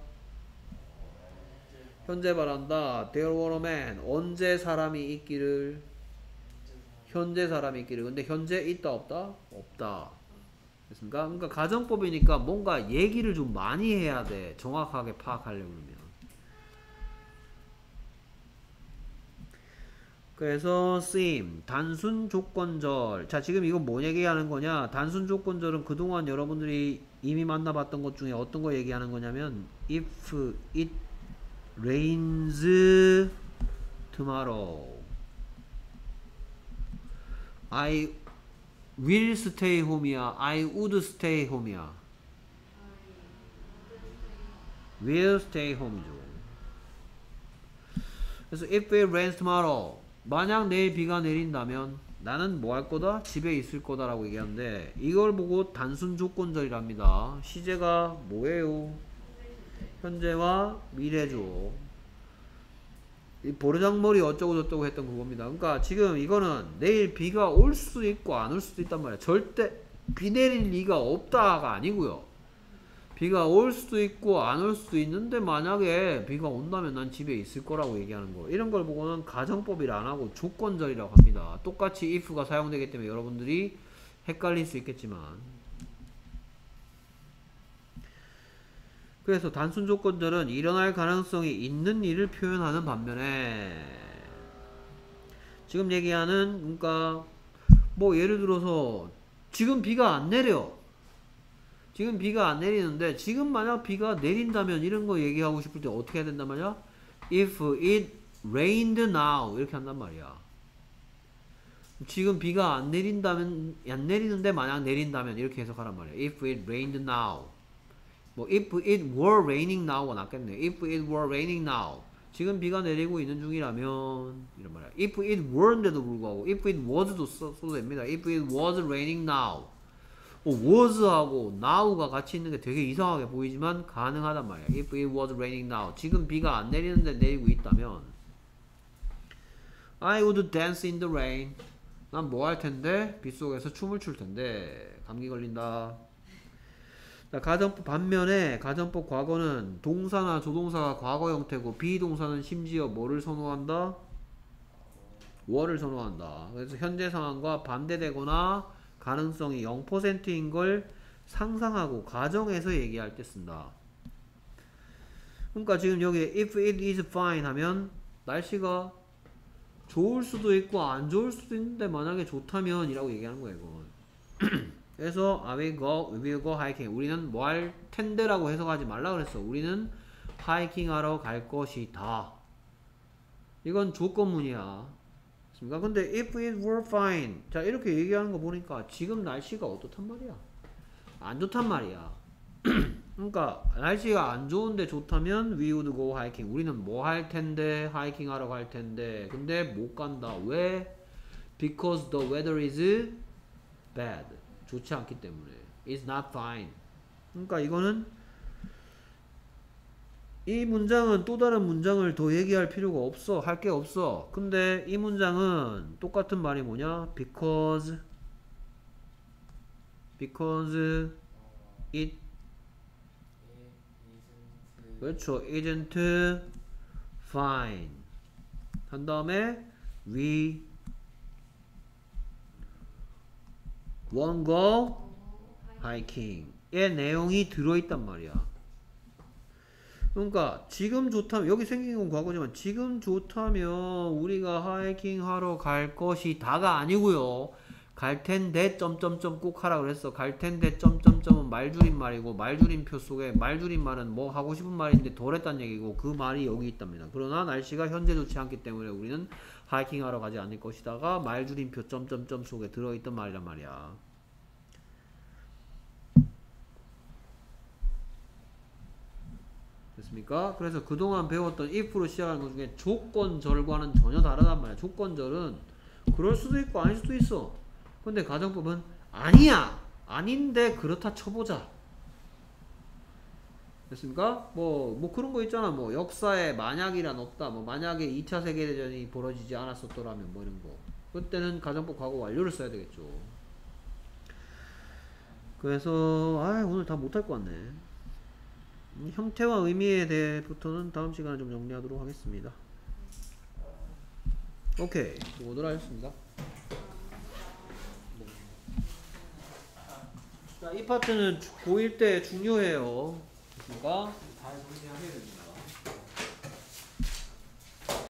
현재 바란다. There were a man. 언제 사람이 있기를? 현재 사람이 있기를. 근데 현재 있다 없다? 없다. 됐습니까? 그러니까 가정법이니까 뭔가 얘기를 좀 많이 해야 돼. 정확하게 파악하려고 그러면. 그래서 seem 단순 조건절. 자, 지금 이건 뭐 얘기하는 거냐? 단순 조건절은 그동안 여러분들이 이미 만나봤던 것 중에 어떤 거 얘기하는 거냐면 if it rains tomorrow I will stay home이야 I would stay home이야 will stay home이죠. 그래서 if it rains tomorrow 만약 내일 비가 내린다면 나는 뭐 할 거다? 집에 있을 거다 라고 얘기하는데 이걸 보고 단순 조건절이랍니다. 시제가 뭐예요? 현재와 미래죠. 이 보르장머리 어쩌고 저쩌고 했던 그겁니다. 그러니까 지금 이거는 내일 비가 올 수도 있고 안 올 수도 있단 말이야. 절대 비 내릴 리가 없다가 아니고요. 비가 올 수도 있고 안 올 수도 있는데 만약에 비가 온다면 난 집에 있을 거라고 얘기하는 거. 이런 걸 보고는 가정법이라 안 하고 조건절이라고 합니다. 똑같이 if가 사용되기 때문에 여러분들이 헷갈릴 수 있겠지만, 그래서 단순 조건절은 일어날 가능성이 있는 일을 표현하는 반면에 지금 얘기하는, 그러니까 뭐 예를 들어서 지금 비가 안 내려. 지금 비가 안 내리는데 지금 만약 비가 내린다면 이런 거 얘기하고 싶을 때 어떻게 해야 된단 말이야? If it rained now 이렇게 한단 말이야. 지금 비가 안 내린다면, 안 내리는데 만약 내린다면 이렇게 해석하란 말이야. If it rained now. 뭐 if it were raining now가 낫겠네. If it were raining now. 지금 비가 내리고 있는 중이라면 이런 말이야. If it weren데도 불구하고 if it was도 써, 써도 됩니다. If it was raining now. 어, was하고 now가 같이 있는 게 되게 이상하게 보이지만 가능하단 말이야. If it was raining now. 지금 비가 안 내리는데 내리고 있다면 I would dance in the rain. 난 뭐 할 텐데? 빗속에서 춤을 출 텐데. 감기 걸린다. 자, 가정법 반면에 가정법 과거는 동사나 조동사가 과거 형태고 비동사는 심지어 뭐를 선호한다? were를 선호한다. 그래서 현재 상황과 반대되거나 가능성이 영 퍼센트인 걸 상상하고 가정해서 얘기할 때 쓴다. 그러니까 지금 여기 if it is fine 하면 날씨가 좋을 수도 있고 안 좋을 수도 있는데 만약에 좋다면 이라고 얘기하는 거야 이건. 그래서 I will go, we will go hiking. 우리는 뭐 할 텐데라고 해석하지 말라 그랬어. 우리는 하이킹 하러 갈 것이다. 이건 조건문이야. 그러니까 근데 if it were fine. 자, 이렇게 얘기하는 거 보니까 지금 날씨가 어떻단 말이야? 안 좋단 말이야. 그러니까 날씨가 안 좋은데 좋다면 we would go hiking. 우리는 뭐 할 텐데 하이킹 하러 갈 텐데 근데 못 간다. 왜? Because the weather is bad. 좋지 않기 때문에. It's not fine. 그러니까 이거는 이 문장은 또 다른 문장을 더 얘기할 필요가 없어. 할 게 없어. 근데 이 문장은 똑같은 말이 뭐냐? Because Because it 그렇죠. Isn't fine. 한 다음에 we won't go hiking 의 내용이 들어있단 말이야. 그러니까 지금 좋다면 여기 생긴 건 과거지만 지금 좋다면 우리가 하이킹 하러 갈 것이 다가 아니고요. 갈 텐데 점점점 꼭 하라 그랬어. 갈 텐데 점점점은 말줄임말이고 말줄임표 속에 말줄임말은 뭐 하고 싶은 말인데 덜 했단 얘기고 그 말이 여기 있답니다. 그러나 날씨가 현재 좋지 않기 때문에 우리는 하이킹 하러 가지 않을 것이다가 말줄임표 점점점 속에 들어있던 말이란 말이야. 됐습니까? 그래서 그동안 배웠던 if로 시작하는 것 중에 조건절과는 전혀 다르단 말이야. 조건절은 그럴 수도 있고 아닐 수도 있어. 근데 가정법은 아니야! 아닌데 그렇다 쳐보자. 됐습니까? 뭐, 뭐 그런 거 있잖아. 뭐 역사에 만약이란 없다. 뭐 만약에 이 차 세계대전이 벌어지지 않았었더라면 뭐 이런 거. 그때는 가정법 과거 완료를 써야 되겠죠. 그래서 아 오늘 다 못할 것 같네. 형태와 의미에 대해부터는 다음 시간에 좀 정리하도록 하겠습니다. 오케이. 오늘 하였습니다. 자, 이 파트는 고일 때 중요해요. 그러니까 잘 정리하셔야 됩니다.